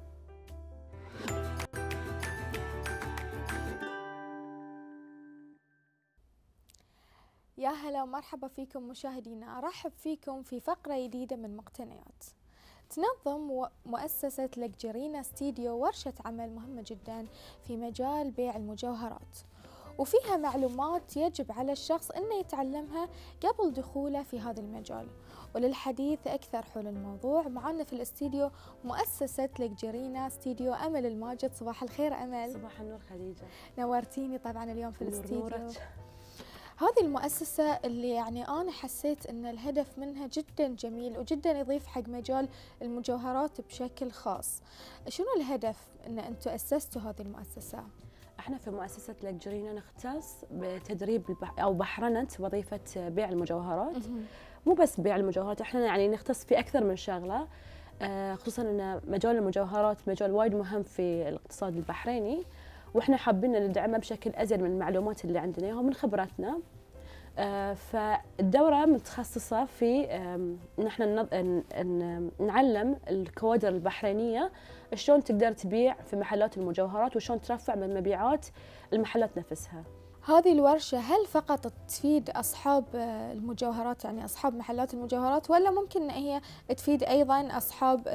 يا هلا ومرحبا فيكم مشاهدينا، ارحب فيكم في فقره جديده من مقتنيات. تنظم مؤسسة لكجرينا ستوديو ورشة عمل مهمة جدا في مجال بيع المجوهرات، وفيها معلومات يجب على الشخص أنه يتعلمها قبل دخوله في هذا المجال. وللحديث أكثر حول الموضوع معنا في الاستديو مؤسسة لكجرينا ستوديو أمل الماجد. صباح الخير أمل. صباح النور خديجة. نورتيني طبعا اليوم في الاستديو. نورك. هذه المؤسسة اللي يعني أنا حسيت أن الهدف منها جدا جميل وجدا يضيف حق مجال المجوهرات بشكل خاص. شنو الهدف أن أنتم أسستوا هذه المؤسسة؟ احنا في مؤسسة لكجرينا نختص بتدريب البح أو بحرنة وظيفة بيع المجوهرات. مو بس بيع المجوهرات، احنا يعني نختص في أكثر من شغلة، خصوصا أن مجال المجوهرات مجال وايد مهم في الاقتصاد البحريني، واحنا حابين ندعمه بشكل ازيد من المعلومات اللي عندنا اياها ومن خبراتنا. آه فالدوره متخصصه في ان احنا نعلم الكوادر البحرينيه شلون تقدر تبيع في محلات المجوهرات وشلون ترفع من مبيعات المحلات نفسها. هذه الورشه هل فقط تفيد اصحاب المجوهرات، يعني اصحاب محلات المجوهرات، ولا ممكن ان هي تفيد ايضا اصحاب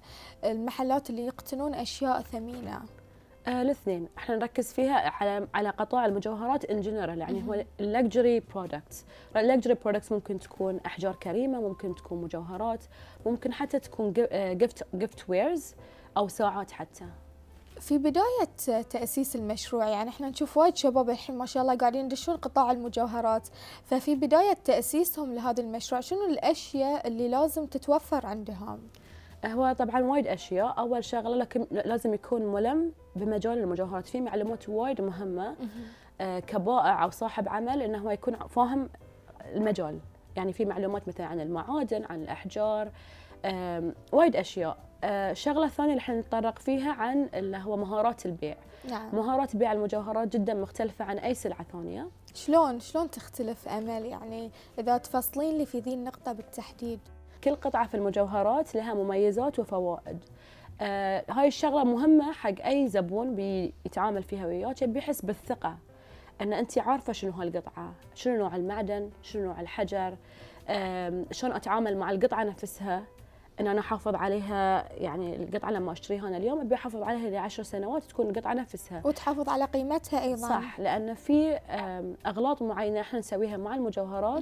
المحلات اللي يقتنون اشياء ثمينه؟ آه الاثنين، احنا نركز فيها على على قطاع المجوهرات ان جنرال، يعني هو اللكجري برودكتس. اللكجري برودكتس ممكن تكون احجار كريمه، ممكن تكون مجوهرات، ممكن حتى تكون جفت جفت ويرز او ساعات حتى. في بداية تأسيس المشروع يعني احنا نشوف وايد شباب الحين ما شاء الله قاعدين يدشون قطاع المجوهرات، ففي بداية تأسيسهم لهذا المشروع شنو الأشياء اللي لازم تتوفر عندهم؟ هو طبعا وايد اشياء. اول شغله لكن لازم يكون ملم بمجال المجوهرات، في معلومات وايد مهمه آه كبائع او صاحب عمل انه هو يكون فاهم المجال، يعني في معلومات مثلا عن المعادن، عن الاحجار، آه وايد اشياء. آه شغله ثانيه اللي احنا نتطرق فيها عن اللي هو مهارات البيع. نعم. مهارات بيع المجوهرات جدا مختلفه عن اي سلعه ثانيه. شلون شلون تختلف امل؟ يعني اذا تفصلين لي في ذي النقطه بالتحديد. كل قطعة في المجوهرات لها مميزات وفوائد. آه هاي الشغلة مهمة حق أي زبون بيتعامل فيها وياك، بيحس بالثقة أن أنت عارفة شنو هالقطعة، شنو نوع المعدن، شنو نوع الحجر، آه شلون أتعامل مع القطعة نفسها، أن أنا أحافظ عليها. يعني القطعة لما أشتريها أنا اليوم أبي أحافظ عليها لعشر سنوات تكون القطعة نفسها، وتحافظ على قيمتها أيضا. صح، لأن في آه أغلاط معينة إحنا نسويها مع المجوهرات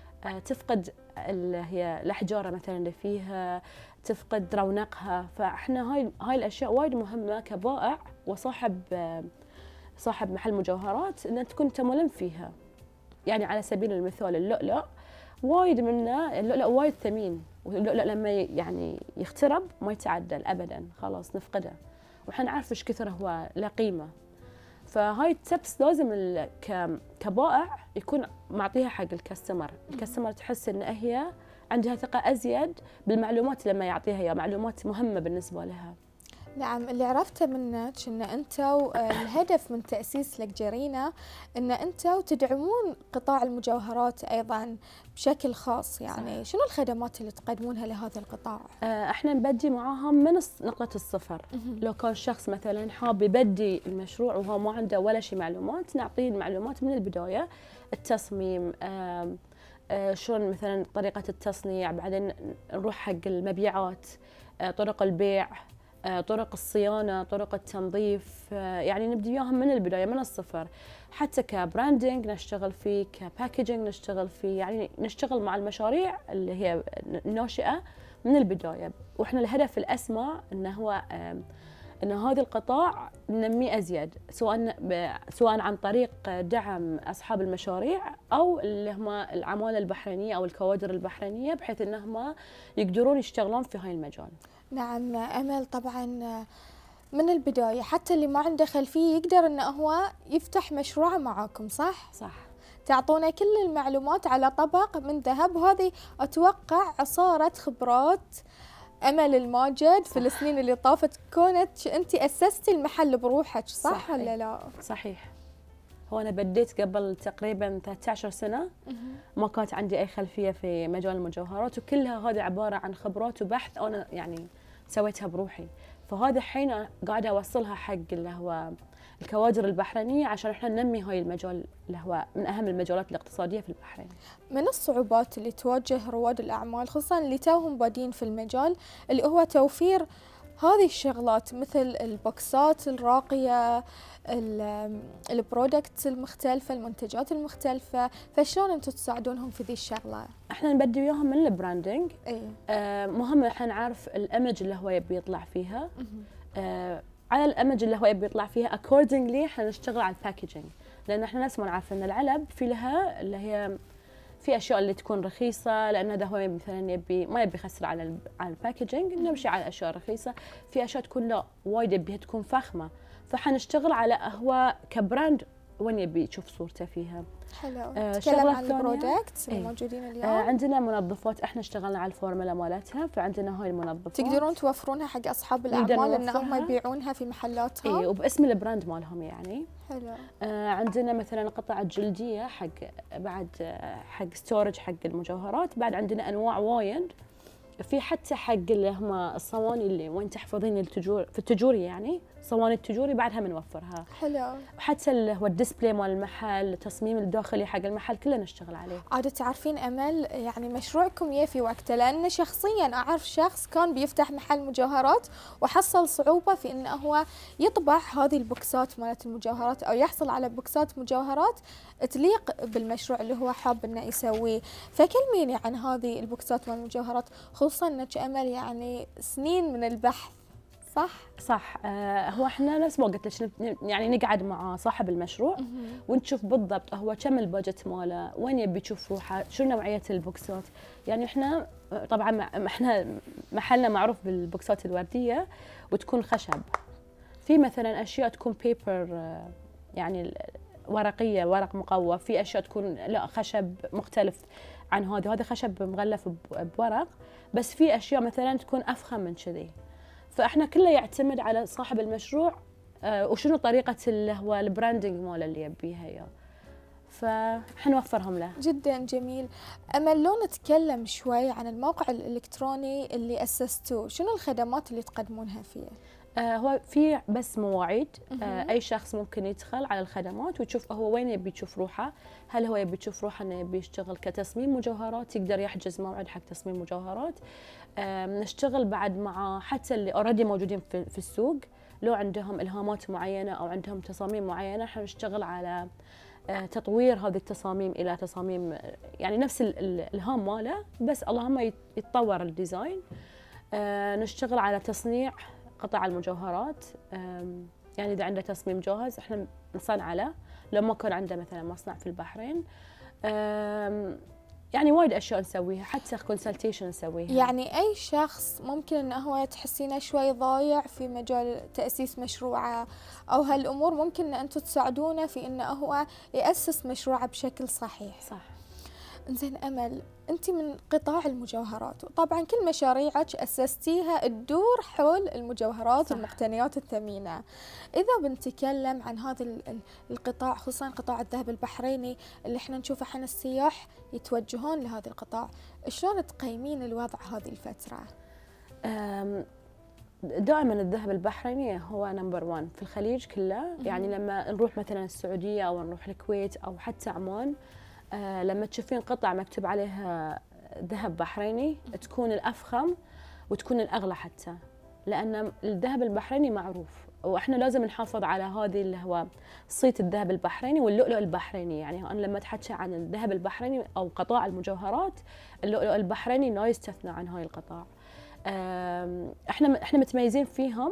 تفقد اللي هي الأحجار مثلا اللي فيها، تفقد رونقها. فاحنا هاي هاي الاشياء وايد مهمه كبائع وصاحب صاحب محل مجوهرات ان تكون انت ملم فيها. يعني على سبيل المثال اللؤلؤ وايد منه، اللؤلؤ وايد ثمين، واللؤلؤ لما يعني يخترب ما يتعدل ابدا، خلاص نفقده، وحنا نعرف ايش كثر هو له قيمه. فهاي التبس لازم كبائع يكون معطيها حق الكاستمر، الكاستمر تحس ان هي عندها ثقة أزيد بالمعلومات لما يعطيها هي معلومات مهمة بالنسبة لها. نعم، اللي عرفته منك ان انتوا الهدف من تأسيس لكجرينا ان انتوا تدعمون قطاع المجوهرات ايضا بشكل خاص، يعني صح. شنو الخدمات اللي تقدمونها لهذا القطاع؟ احنا نبدي معاهم من نقطة الصفر. لو كان شخص مثلا حاب يبدي المشروع وهو ما عنده ولا شيء معلومات، نعطيه المعلومات من البداية، التصميم، آه شلون مثلا طريقة التصنيع، بعدين نروح حق المبيعات، آه طرق البيع، طرق الصيانه، طرق التنظيف، يعني نبدي وياهم من البدايه من الصفر. حتى كبراندنج نشتغل فيه، كباكجينج نشتغل فيه، يعني نشتغل مع المشاريع اللي هي ناشئه من البدايه. واحنا الهدف الاسمى انه هو ان هذا القطاع ننميه ازيد، سواء سواء عن طريق دعم اصحاب المشاريع او اللي هم العماله البحرينيه او الكوادر البحرينيه، بحيث انهم يقدرون يشتغلون في هاي المجال. نعم امل، طبعا من البدايه حتى اللي ما عنده خلفيه يقدر انه هو يفتح مشروع معاكم، صح؟ صح. تعطونا كل المعلومات على طبق من ذهب، وهذه اتوقع عصاره خبرات امل الماجد في السنين اللي طافت. كونت انت اسستي المحل بروحك، صح, صح ولا لا؟ صحيح. هو انا بديت قبل تقريبا ثلاثة عشر سنه، ما كانت عندي اي خلفيه في مجال المجوهرات، وكلها هذه عباره عن خبرات وبحث انا يعني سويتها بروحي. فهذا الحين قاعده اوصلها حق اللي هو الكوادر البحرينيه، عشان احنا ننمي هاي المجال اللي هو من اهم المجالات الاقتصاديه في البحرين. من الصعوبات اللي تواجه رواد الاعمال، خصوصا اللي توهم بادين في المجال، اللي هو توفير هذه الشغلات مثل البوكسات الراقيه، البرودكتس المختلفه، المنتجات المختلفه، فشلون انتم تساعدونهم في ذي الشغله؟ احنا نبدي وياهم من البراندنج. اي آه مهم احنا نعرف الايمج اللي هو يبي يطلع فيها. آه على الايمج اللي هو يبي يطلع فيها اكوردنجلي احنا نشتغل على الباكجينج، لان احنا ناس ما نعرف ان العلب في لها اللي هي في اشياء اللي تكون رخيصه، لان هذا هو مثلا يبي ما يبي يخسر على على الباكجينج، نمشي على الاشياء الرخيصه. في اشياء تكون لا وايد يبيها تكون فخمه، فحنشتغل على هو كبراند وين يبي تشوف صورته فيها. حلو. آه نتكلم عن البرودكتس الموجودين اليوم. آه عندنا منظفات احنا اشتغلنا على الفورمولا مالتها، فعندنا هاي المنظفات تقدرون توفرونها حق اصحاب الاعمال انهم يبيعونها في محلاتهم. اي وباسم البراند مالهم يعني. حلو. آه عندنا مثلا قطع جلديه حق بعد حق ستورج حق المجوهرات، بعد عندنا انواع وايد، في حتى حق اللي هم الصواني اللي وين تحفظين التجور في التجوري، يعني صواني التجوري بعدها بنوفرها. حلو. وحتى اللي هو الديسبلاي مال المحل، التصميم الداخلي حق المحل كله نشتغل عليه. عاد تعرفين امل، يعني مشروعكم يفي وقته، لان شخصيا اعرف شخص كان بيفتح محل مجوهرات وحصل صعوبه في انه هو يطبع هذه البوكسات مالت المجوهرات، او يحصل على بوكسات مجوهرات تليق بالمشروع اللي هو حاب انه يسويه. فكلميني عن هذه البوكسات مال المجوهرات، خصوصا انك امل يعني سنين من البحث. صح؟ صح. آه هو احنا نفس ما قلت لك يعني نقعد مع صاحب المشروع ونشوف بالضبط هو كم البادجت ماله، وين يبي يشوف روحه، شو نوعيه البوكسات. يعني احنا طبعا احنا محلنا معروف بالبوكسات الورديه وتكون خشب. في مثلا اشياء تكون بيبر يعني ورقيه، ورق مقوى، في اشياء تكون لا خشب مختلف عن هذا، هذا خشب مغلف بورق، بس في اشياء مثلا تكون افخم من كذي. فاحنا كله يعتمد على صاحب المشروع آه وشنو طريقه اللي هو البراندنج ماله اللي يبيها اياه، فحنوفرهم له. جدا جميل. امل لو نتكلم شوي عن الموقع الالكتروني اللي اسستوه، شنو الخدمات اللي تقدمونها فيه؟ آه هو في بس مواعيد، آه اي شخص ممكن يدخل على الخدمات ويشوف هو وين يبي يشوف روحه، هل هو يبي يشوف روحه انه يبي يشتغل كتصميم مجوهرات، يقدر يحجز موعد حق تصميم مجوهرات. آه نشتغل بعد مع حتى اللي اوريدي موجودين في, في السوق، لو عندهم الهامات معينه او عندهم تصاميم معينه، احنا نشتغل على آه تطوير هذه التصاميم الى تصاميم يعني نفس الهام ماله، بس اللهم يتطور الديزاين. آه نشتغل على تصنيع قطع المجوهرات، يعني إذا عنده تصميم جاهز إحنا نصنع له، لو ما كان عنده مثلا مصنع في البحرين. يعني وايد أشياء نسويها، حتى كونسلتيشن نسويها. يعني أي شخص ممكن إنه هو تحسينه شوي ضايع في مجال تأسيس مشروعه أو هالأمور، ممكن إن أنتم تساعدونه في إنه هو يأسس مشروعه بشكل صحيح. صح. إنزين أمل، أنت من قطاع المجوهرات، وطبعا كل مشاريعك أسستيها تدور حول المجوهرات والمقتنيات الثمينة. إذا بنتكلم عن هذا القطاع، خصوصا قطاع الذهب البحريني اللي احنا نشوفه احنا السياح يتوجهون لهذا القطاع، شلون تقيمين الوضع هذه الفترة؟ دائما الذهب البحريني هو نمبر وان في الخليج كله، يعني لما نروح مثلا السعودية أو نروح الكويت أو حتى عمان، آه لما تشوفين قطع مكتوب عليها ذهب بحريني تكون الأفخم وتكون الأغلى حتى، لان الذهب البحريني معروف واحنا لازم نحافظ على هذه اللي هو صيت الذهب البحريني واللؤلؤ البحريني. يعني انا لما اتحكى عن الذهب البحريني او قطاع المجوهرات، اللؤلؤ البحريني لا يستثنى عن هاي القطاع. احنا احنا متميزين فيهم،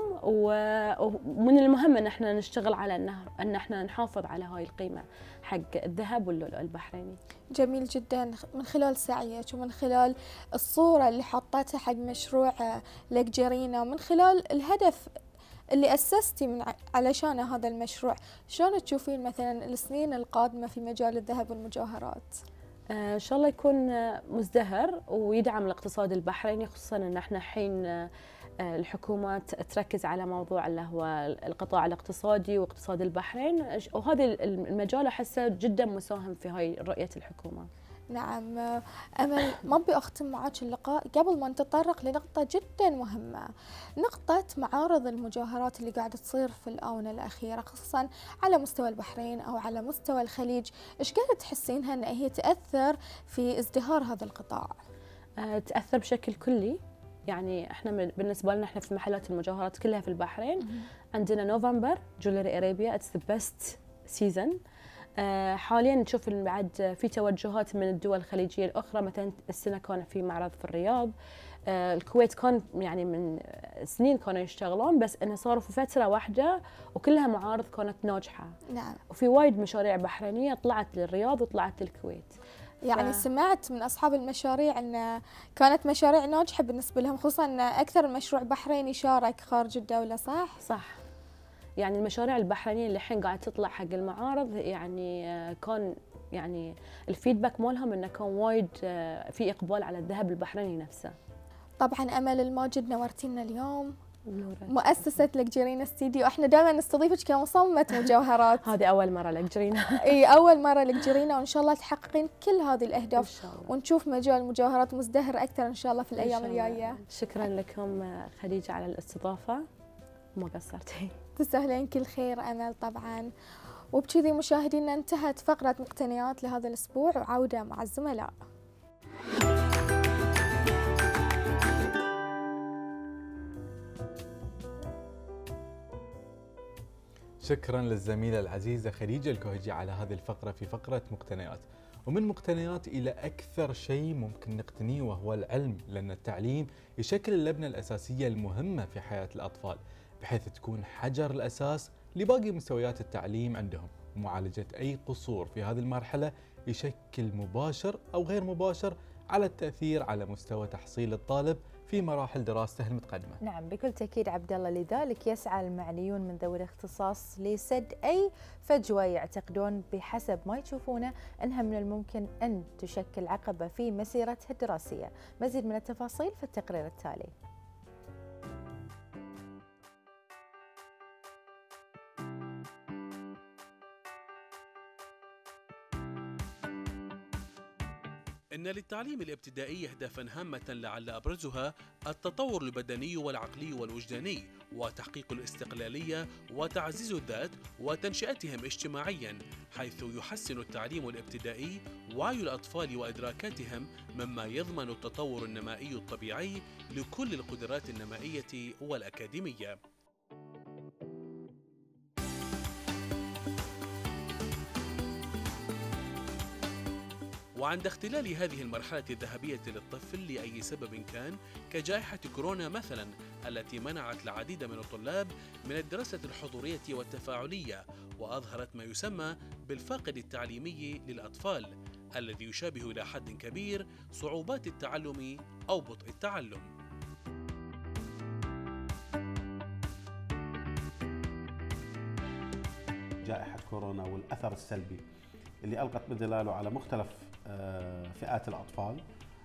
ومن المهم ان احنا نشتغل على ان ان احنا نحافظ على هاي القيمه حق الذهب واللؤلؤ البحريني. جميل جدا. من خلال سعيك ومن خلال الصوره اللي حطيتها حق مشروع لكجرينا ومن خلال الهدف اللي أسستي من علشان هذا المشروع، شلون تشوفين مثلا السنين القادمة في مجال الذهب والمجوهرات؟ آه إن شاء الله يكون مزدهر ويدعم الاقتصاد البحريني، خصوصا أن احنا الحين آه الحكومات تركز على موضوع اللي هو القطاع الاقتصادي واقتصاد البحرين، وهذا المجال أحسه جدا مساهم في هاي رؤية الحكومة. نعم أمل، ما أبي أختم معك اللقاء قبل ما نتطرق لنقطة جدا مهمة، نقطة معارض المجوهرات اللي قاعدة تصير في الآونة الأخيرة خصوصا على مستوى البحرين أو على مستوى الخليج، إيش قاعدة تحسينها أن هي تأثر في ازدهار هذا القطاع؟ أه تأثر بشكل كلي. يعني احنا بالنسبة لنا احنا في محلات المجوهرات كلها في البحرين عندنا نوفمبر جولري أرابيا اتس ذا بيست سيزون. آه حاليا نشوف بعد في توجهات من الدول الخليجيه الاخرى، مثلا السنه كان في معرض في الرياض، آه الكويت كان يعني من سنين كانوا يشتغلون، بس انه صاروا في فتره واحده وكلها معارض كانت ناجحه. نعم. وفي وايد مشاريع بحرينيه طلعت للرياض وطلعت للكويت. يعني ف... سمعت من اصحاب المشاريع ان كانت مشاريع ناجحه بالنسبه لهم، خصوصا ان اكثر مشروع بحريني شارك خارج الدوله، صح؟ صح. يعني المشاريع البحرينيه اللي الحين قاعد تطلع حق المعارض يعني كان يعني الفيدباك مالهم انه كان وايد في اقبال على الذهب البحريني نفسه. طبعا امل الماجد نورتينا اليوم، مؤسسة لكجرينا ستوديو، احنا دائما نستضيفك كمصممة مجوهرات. هذه اول مرة لكجرينا. اي اول مرة لكجرينا، وان شاء الله تحققين كل هذه الاهداف إن شاء الله. ونشوف مجال المجوهرات مزدهر اكثر ان شاء الله في الايام الجاية. شكرا لكم خديجة على الاستضافة، ما قصرتي. تستاهلين كل خير امل طبعا. وبكذي مشاهدينا انتهت فقرة مقتنيات لهذا الاسبوع، وعودة مع الزملاء. شكرا للزميلة العزيزة خديجة الكوهجي على هذه الفقرة في فقرة مقتنيات. ومن مقتنيات إلى أكثر شيء ممكن نقتنيه وهو العلم، لأن التعليم يشكل اللبنة الأساسية المهمة في حياة الأطفال، بحيث تكون حجر الأساس لباقي مستويات التعليم عندهم. ومعالجة أي قصور في هذه المرحلة يشكل مباشر أو غير مباشر على التأثير على مستوى تحصيل الطالب في مراحل دراسته المتقدمة. نعم بكل تأكيد عبد الله، لذلك يسعى المعنيون من ذوي الاختصاص لسد أي فجوة يعتقدون بحسب ما يشوفونه أنها من الممكن أن تشكل عقبة في مسيرتها الدراسية. مزيد من التفاصيل في التقرير التالي. إن للتعليم الابتدائي أهدافاً هامة لعل أبرزها التطور البدني والعقلي والوجداني، وتحقيق الاستقلالية وتعزيز الذات وتنشئتهم اجتماعياً، حيث يحسن التعليم الابتدائي وعي الأطفال وإدراكاتهم، مما يضمن التطور النمائي الطبيعي لكل القدرات النمائية والأكاديمية. وعند اختلال هذه المرحلة الذهبية للطفل لأي سبب كان، كجائحة كورونا مثلا التي منعت العديد من الطلاب من الدراسة الحضورية والتفاعلية، وأظهرت ما يسمى بالفاقد التعليمي للأطفال، الذي يشابه إلى حد كبير صعوبات التعلم أو بطء التعلم. جائحة كورونا والأثر السلبي اللي ألقت بدلاله على مختلف فئات الأطفال.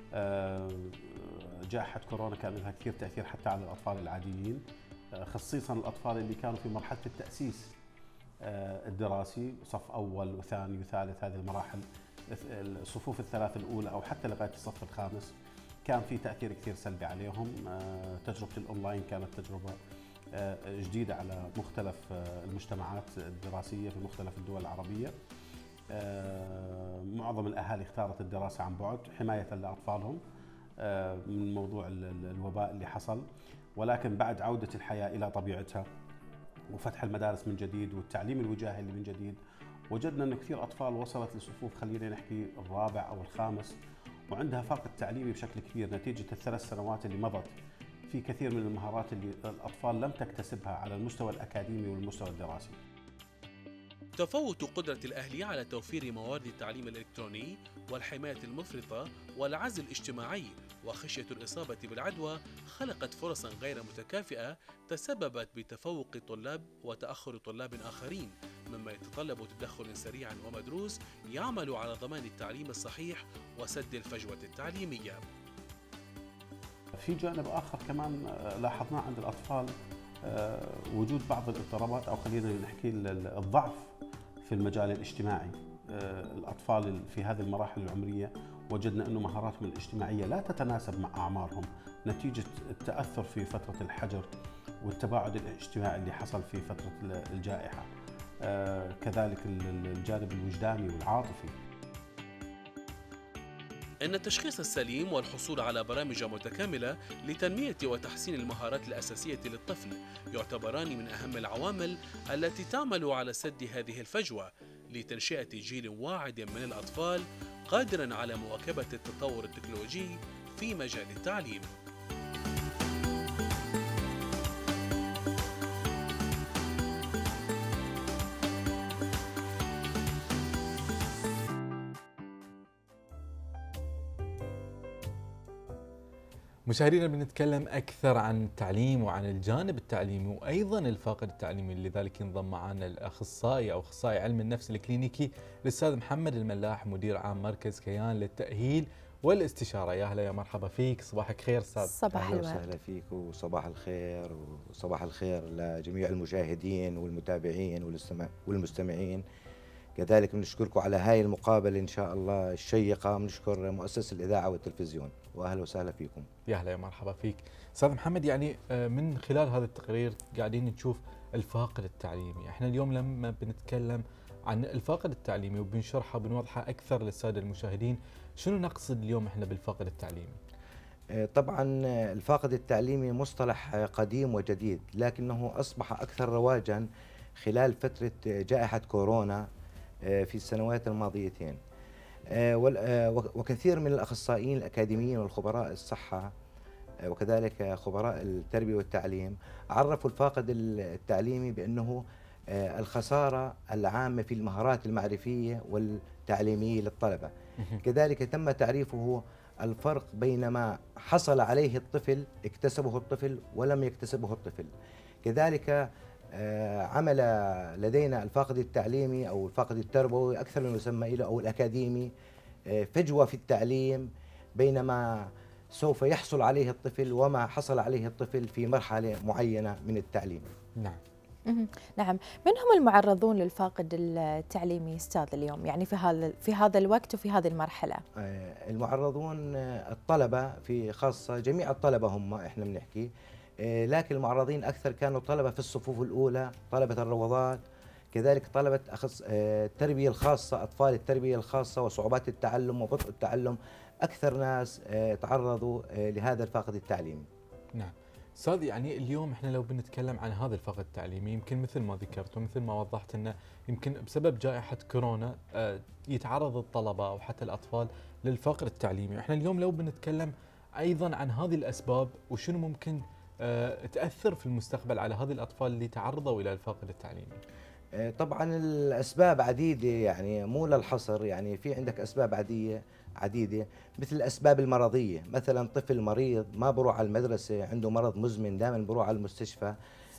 جائحة كورونا كان لها كثير تأثير حتى على الأطفال العاديين، خصيصا الأطفال اللي كانوا في مرحلة التأسيس الدراسي، صف أول وثاني وثالث، هذه المراحل الصفوف الثلاث الأولى أو حتى لغاية الصف الخامس، كان في تأثير كثير سلبي عليهم. تجربة الأونلاين كانت تجربة جديدة على مختلف المجتمعات الدراسية في مختلف الدول العربية. معظم الأهالي اختارت الدراسة عن بعد حماية لأطفالهم، من موضوع الوباء اللي حصل، ولكن بعد عودة الحياة إلى طبيعتها وفتح المدارس من جديد والتعليم الوجاهي اللي من جديد، وجدنا أن كثير أطفال وصلت لصفوف خلينا نحكي الرابع أو الخامس وعندها فاقد تعليمي بشكل كبير نتيجة الثلاث سنوات اللي مضت. في كثير من المهارات اللي الأطفال لم تكتسبها على المستوى الأكاديمي والمستوى الدراسي. تفاوت قدرة الأهل على توفير موارد التعليم الإلكتروني والحماية المفرطة والعزل الاجتماعي وخشية الإصابة بالعدوى خلقت فرصا غير متكافئة تسببت بتفوق الطلاب وتأخر طلاب آخرين، مما يتطلب تدخل سريع ومدروس يعمل على ضمان التعليم الصحيح وسد الفجوة التعليمية. في جانب آخر كمان لاحظناه عند الأطفال وجود بعض الاضطرابات أو خلينا نحكي الضعف في المجال الاجتماعي. الأطفال في هذه المراحل العمرية وجدنا أنه مهاراتهم الاجتماعية لا تتناسب مع أعمارهم نتيجة التأثر في فترة الحجر والتباعد الاجتماعي اللي حصل في فترة الجائحة. كذلك الجانب الوجداني والعاطفي. إن التشخيص السليم والحصول على برامج متكاملة لتنمية وتحسين المهارات الأساسية للطفل يعتبران من أهم العوامل التي تعمل على سد هذه الفجوة لتنشئة جيل واعد من الأطفال قادراً على مواكبة التطور التكنولوجي في مجال التعليم. مشاهدينا بنتكلم أكثر عن التعليم وعن الجانب التعليمي وأيضا الفاقد التعليمي، لذلك ينضم معنا الأخصائي أو أخصائي علم النفس الكلينيكي الأستاذ محمد الملاح مدير عام مركز كيان للتأهيل والاستشارة. يا هلا يا مرحبا فيك، صباحك خير أستاذ. صباح الورد. أهلا وسهلا فيك وصباح الخير وصباح الخير لجميع المشاهدين والمتابعين والمستمعين. كذلك بنشكركم على هاي المقابلة إن شاء الله الشيقة، بنشكر مؤسسة الإذاعة والتلفزيون واهلا وسهلا فيكم. يا هلا يا مرحبا فيك استاذ محمد. يعني من خلال هذا التقرير قاعدين نشوف الفاقد التعليمي، احنا اليوم لما بنتكلم عن الفاقد التعليمي وبنشرحه وبنوضحه اكثر للساده المشاهدين، شنو نقصد اليوم احنا بالفاقد التعليمي؟ طبعا الفاقد التعليمي مصطلح قديم وجديد، لكنه اصبح اكثر رواجا خلال فتره جائحه كورونا في السنوات الماضيتين. وكثير من الأخصائيين الأكاديميين والخبراء الصحة وكذلك خبراء التربية والتعليم عرفوا الفاقد التعليمي بأنه الخسارة العامة في المهارات المعرفية والتعليمية للطلبة. كذلك تم تعريفه الفرق بين ما حصل عليه الطفل اكتسبه الطفل ولم يكتسبه الطفل. كذلك عمل لدينا الفاقد التعليمي أو الفاقد التربوي أكثر من يسمى له أو الأكاديمي فجوة في التعليم بين ما سوف يحصل عليه الطفل وما حصل عليه الطفل في مرحلة معينة من التعليم. نعم. نعم، من هم المعرضون للفاقد التعليمي استاذ اليوم، يعني في هذا في هذا الوقت وفي هذه المرحلة؟ المعرضون الطلبة، في خاصة جميع الطلبة هم احنا بنحكي، لكن المعرضين أكثر كانوا طلبة في الصفوف الأولى، طلبة الروضات، كذلك طلبة أخص التربية الخاصة، أطفال التربية الخاصة وصعوبات التعلم وبطء التعلم، أكثر ناس تعرضوا لهذا الفاقد التعليمي. نعم أستاذ، يعني اليوم احنا لو بنتكلم عن هذا الفقد التعليمي، يمكن مثل ما ذكرت ومثل ما وضحت انه يمكن بسبب جائحة كورونا يتعرض الطلبة او حتى الاطفال للفقر التعليمي، احنا اليوم لو بنتكلم ايضا عن هذه الاسباب وشنو ممكن تأثر في المستقبل على هذه الاطفال اللي تعرضوا الى الفقر التعليمي. طبعا الاسباب عديدة، يعني مو للحصر، يعني في عندك اسباب عادية عديدة مثل الأسباب المرضية، مثلا طفل مريض ما بروح على المدرسة، عنده مرض مزمن دائما بروح على المستشفى،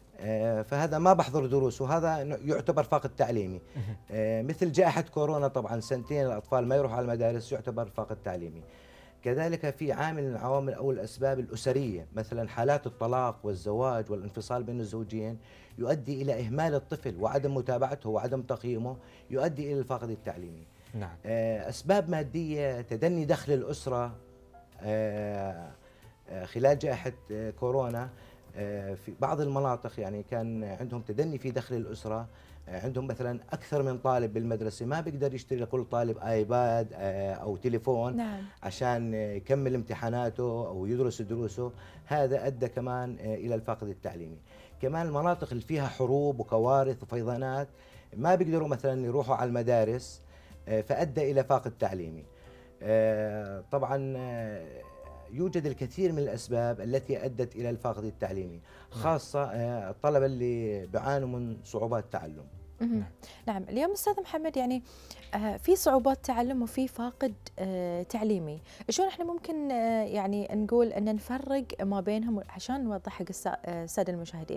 فهذا ما بحضر دروس وهذا يعتبر فاقد تعليمي. مثل جائحة كورونا طبعا سنتين الأطفال ما يروحوا على المدارس يعتبر فاقد تعليمي. كذلك في عامل من العوامل أو الأسباب الأسرية، مثلا حالات الطلاق والزواج والانفصال بين الزوجين يؤدي إلى إهمال الطفل وعدم متابعته وعدم تقييمه، يؤدي إلى الفاقد التعليمي. نعم. أسباب مادية، تدني دخل الأسرة خلال جائحة كورونا في بعض المناطق يعني كان عندهم تدني في دخل الأسرة، عندهم مثلا أكثر من طالب بالمدرسة، ما بيقدر يشتري لكل طالب آيباد أو تليفون نعم. عشان يكمل امتحاناته أو يدرس دروسه. هذا أدى كمان إلى الفقد التعليمي. كمان المناطق اللي فيها حروب وكوارث وفيضانات ما بيقدروا مثلا يروحوا على المدارس، فأدى إلى فاقد تعليمي. طبعا يوجد الكثير من الأسباب التي أدت إلى الفاقد التعليمي، خاصة الطلبة اللي بيعانوا من صعوبات تعلم. نعم. اليوم أستاذ محمد يعني في صعوبات تعلم وفي فاقد تعليمي، شلون احنا ممكن يعني نقول أن نفرق ما بينهم عشان نوضح حق السادة المشاهدين؟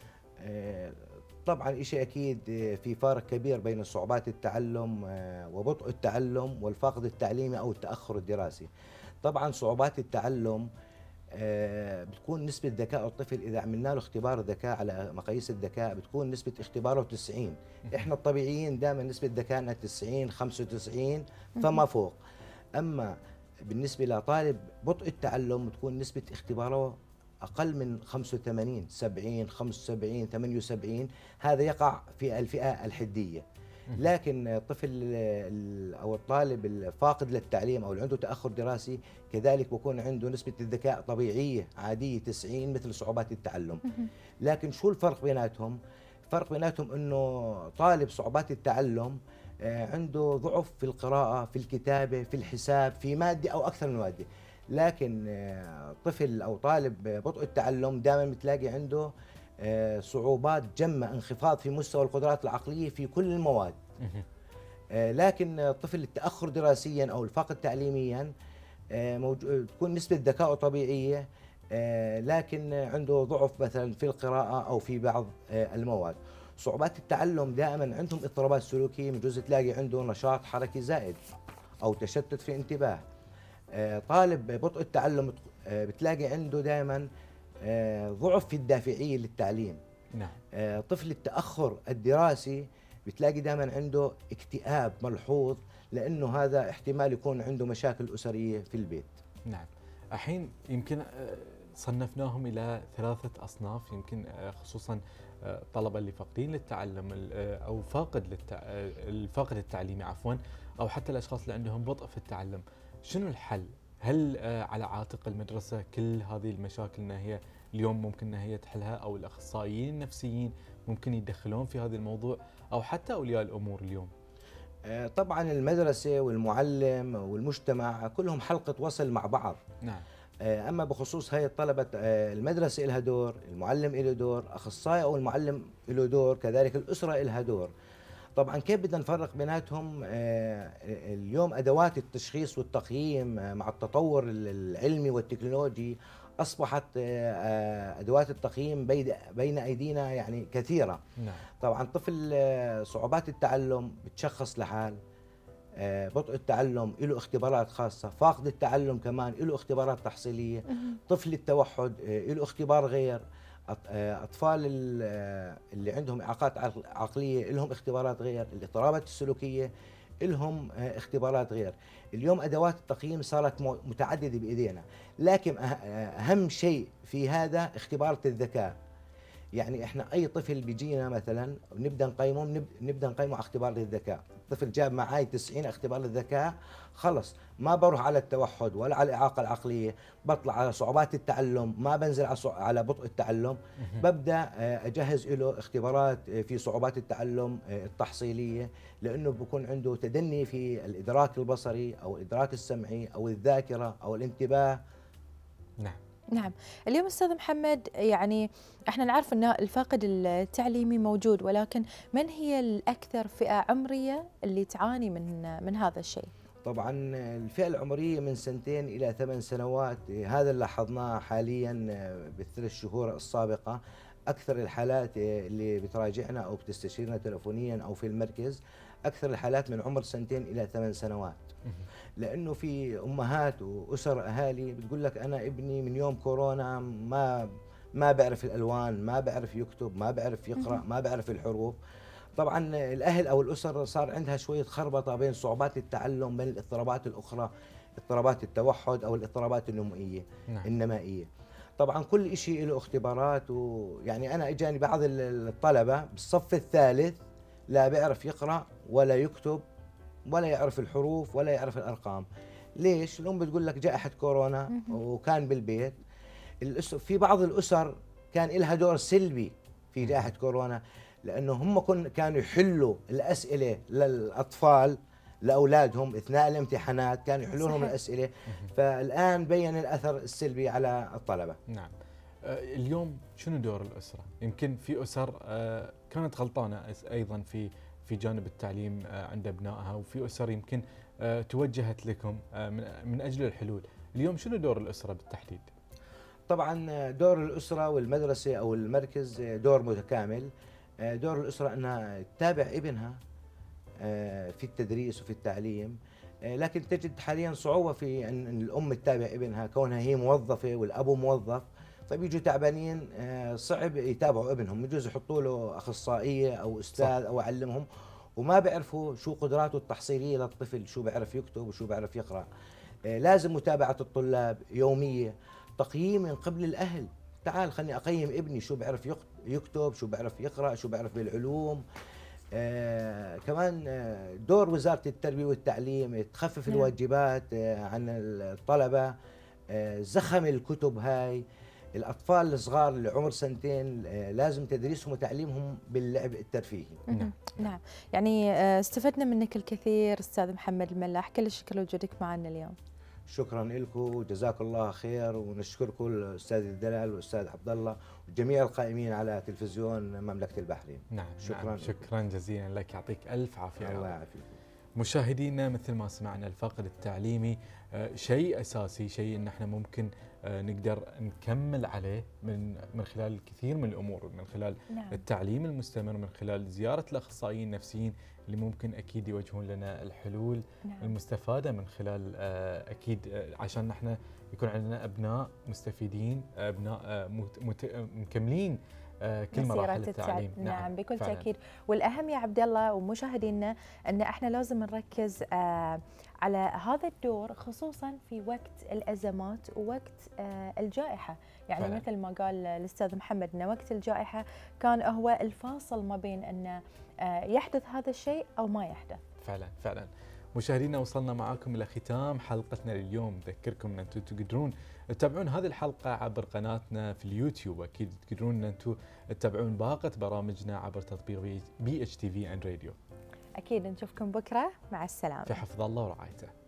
طبعا شيء أكيد في فارق كبير بين صعوبات التعلم وبطء التعلم والفاقد التعليمي أو التأخر الدراسي. طبعا صعوبات التعلم بتكون نسبة ذكاء الطفل إذا عملنا له اختبار ذكاء على مقاييس الذكاء بتكون نسبة اختباره تسعين. إحنا الطبيعيين دائما نسبة ذكائنا تسعين خمسة وتسعين فما فوق. أما بالنسبة لطالب بطء التعلم بتكون نسبة اختباره أقل من خمسة وثمانين سبعين خمسة وسبعين ثمانية وسبعين، هذا يقع في الفئة الحدية. لكن الطفل أو الطالب الفاقد للتعليم أو اللي عنده تأخر دراسي كذلك بكون عنده نسبة الذكاء طبيعية عادية تسعين مثل صعوبات التعلم. لكن شو الفرق بيناتهم؟ الفرق بيناتهم أنه طالب صعوبات التعلم عنده ضعف في القراءة، في الكتابة، في الحساب، في مادة أو أكثر من مادة. لكن طفل أو طالب بطء التعلم دائما بتلاقي عنده صعوبات جمة، انخفاض في مستوى القدرات العقلية في كل المواد. لكن الطفل التأخر دراسيا أو الفاقد تعليميا تكون نسبة ذكائه طبيعية، لكن عنده ضعف مثلا في القراءة أو في بعض المواد. صعوبات التعلم دائما عندهم اضطرابات سلوكية، بجوز تلاقي عنده نشاط حركي زائد أو تشتت في انتباه. طالب بطء التعلم بتلاقي عنده دائما ضعف في الدافعية للتعليم. نعم. طفل التأخر الدراسي بتلاقي دائما عنده اكتئاب ملحوظ، لأنه هذا احتمال يكون عنده مشاكل أسرية في البيت. نعم. الحين يمكن صنفناهم إلى ثلاثة أصناف، يمكن خصوصا الطلبة اللي فاقدين للتعلم أو فاقد للتع... الفاقد التعليمي عفوا، أو حتى الأشخاص اللي عندهم بطء في التعلم. شنو الحل؟ هل على عاتق المدرسة كل هذه المشاكل أنها هي اليوم ممكن أنها هي تحلها، أو الأخصائيين النفسيين ممكن يتدخلون في هذا الموضوع، أو حتى أولياء الأمور اليوم؟ طبعا المدرسة والمعلم والمجتمع كلهم حلقة وصل مع بعض. نعم. أما بخصوص هاي الطلبة المدرسة لها دور، المعلم له دور، أخصائي أو المعلم له دور، كذلك الأسرة لها دور. طبعا كيف بدنا نفرق بيناتهم؟ اليوم أدوات التشخيص والتقييم مع التطور العلمي والتكنولوجي أصبحت أدوات التقييم بين أيدينا يعني كثيرة. نعم. طبعا طفل صعوبات التعلم بتشخص لحال، بطء التعلم له اختبارات خاصة، فاقد التعلم كمان له اختبارات تحصيلية، طفل التوحد له اختبار غير، أطفال اللي عندهم إعاقات عقلية لهم اختبارات غير، الاضطرابات السلوكية لهم اختبارات غير. اليوم أدوات التقييم صارت متعددة بإيدينا، لكن أهم شيء في هذا اختبار الذكاء. يعني احنا اي طفل بيجينا مثلا نبدا نقيمه نبدا نقيمه على اختبار الذكاء. الطفل جاب معي تسعين اختبار الذكاء، خلص ما بروح على التوحد ولا على الاعاقه العقليه، بطلع على صعوبات التعلم، ما بنزل على على بطء التعلم، ببدا اجهز له اختبارات في صعوبات التعلم التحصيليه، لانه بكون عنده تدني في الادراك البصري او الادراك السمعي او الذاكره او الانتباه. نعم. نعم. اليوم أستاذ محمد يعني احنا نعرف أن الفاقد التعليمي موجود، ولكن من هي الأكثر فئة عمرية اللي تعاني من من هذا الشيء؟ طبعا الفئة العمرية من سنتين إلى ثمان سنوات، هذا اللي لاحظناه حاليا بالثلاث شهور السابقة. أكثر الحالات اللي بتراجعنا أو بتستشيرنا تلفونيا أو في المركز، أكثر الحالات من عمر سنتين إلى ثمان سنوات. لأنه في أمهات وأسر أهالي بتقول لك أنا ابني من يوم كورونا ما ما بعرف الألوان، ما بعرف يكتب، ما بعرف يقرأ، ما بعرف الحروف. طبعا الأهل أو الأسر صار عندها شوية خربطة بين صعوبات التعلم بين الاضطرابات الأخرى، اضطرابات التوحد أو الاضطرابات النمائية. نعم. النمائية. طبعا كل شيء له اختبارات، ويعني انا اجاني بعض الطلبه بالصف الثالث لا بيعرف يقرا ولا يكتب ولا يعرف الحروف ولا يعرف الارقام. ليش؟ الام بتقول لك جائحه كورونا وكان بالبيت. في بعض الاسر كان لها دور سلبي في جائحه كورونا، لانه هم كانوا يحلوا الاسئله للاطفال لاولادهم اثناء الامتحانات، كانوا يحلوا لهم الاسئله، فالان بين الاثر السلبي على الطلبه. نعم. اليوم شنو دور الاسره؟ يمكن في اسر كانت غلطانه ايضا في في جانب التعليم عند ابنائها، وفي اسر يمكن توجهت لكم من اجل الحلول. اليوم شنو دور الاسره بالتحديد؟ طبعا دور الاسره والمدرسه او المركز دور متكامل. دور الاسره انها تتابع ابنها في التدريس وفي التعليم، لكن تجد حاليا صعوبه في ان الام تتابع ابنها كونها هي موظفه والاب موظف، فبيجوا تعبانين صعب يتابعوا ابنهم، بجوز يحطوا له اخصائيه او استاذ او يعلمهم، وما بيعرفوا شو قدراته التحصيليه للطفل، شو بيعرف يكتب وشو بيعرف يقرا. لازم متابعه الطلاب يوميه، تقييم من قبل الاهل، تعال خليني اقيم ابني شو بيعرف يكتب، شو بيعرف يقرا، شو بيعرف بالعلوم. آه كمان دور وزاره التربيه والتعليم تخفف نعم. الواجبات آه عن الطلبه، آه زخم الكتب هاي. الاطفال الصغار اللي عمر سنتين آه لازم تدريسهم وتعليمهم باللعب الترفيهي. نعم نعم، يعني استفدنا منك الكثير استاذ محمد الملاح، كل الشكر لوجودك معنا اليوم. شكرا لكم وجزاكم الله خير، ونشكركم الاستاذ دلال والاستاذ عبد الله وجميع القائمين على تلفزيون مملكه البحرين. نعم شكرا نعم شكرا جزيلا لك، يعطيك الف عافيه. الله يعافيك. مشاهدينا، مثل ما سمعنا الفقر التعليمي آه شيء اساسي، شيء ان احنا ممكن آه نقدر نكمل عليه من من خلال الكثير من الامور، من خلال نعم. التعليم المستمر، من خلال زياره الاخصائيين النفسيين اللي ممكن اكيد يوجهون لنا الحلول نعم. المستفاده من خلال آه اكيد آه عشان نحن يكون عندنا ابناء مستفيدين، ابناء آه مكملين آه كل مراحل التعليم. نعم, نعم بكل فعلا. تاكيد. والاهم يا عبد الله ومشاهدينا ان احنا لازم نركز آه على هذا الدور، خصوصا في وقت الازمات ووقت آه الجائحه، يعني فعلا. مثل ما قال الاستاذ محمد ان وقت الجائحه كان هو الفاصل ما بين ان آه يحدث هذا الشيء او ما يحدث. فعلا فعلا. مشاهدينا، وصلنا معاكم الى ختام حلقتنا لليوم. نذكركم ان انتم تقدرون تتابعون هذه الحلقه عبر قناتنا في اليوتيوب، واكيد تقدرون ان انتم تتابعون باقه برامجنا عبر تطبيق بي اتش تي في اند راديو. اكيد نشوفكم بكره، مع السلامه في حفظ الله ورعايته.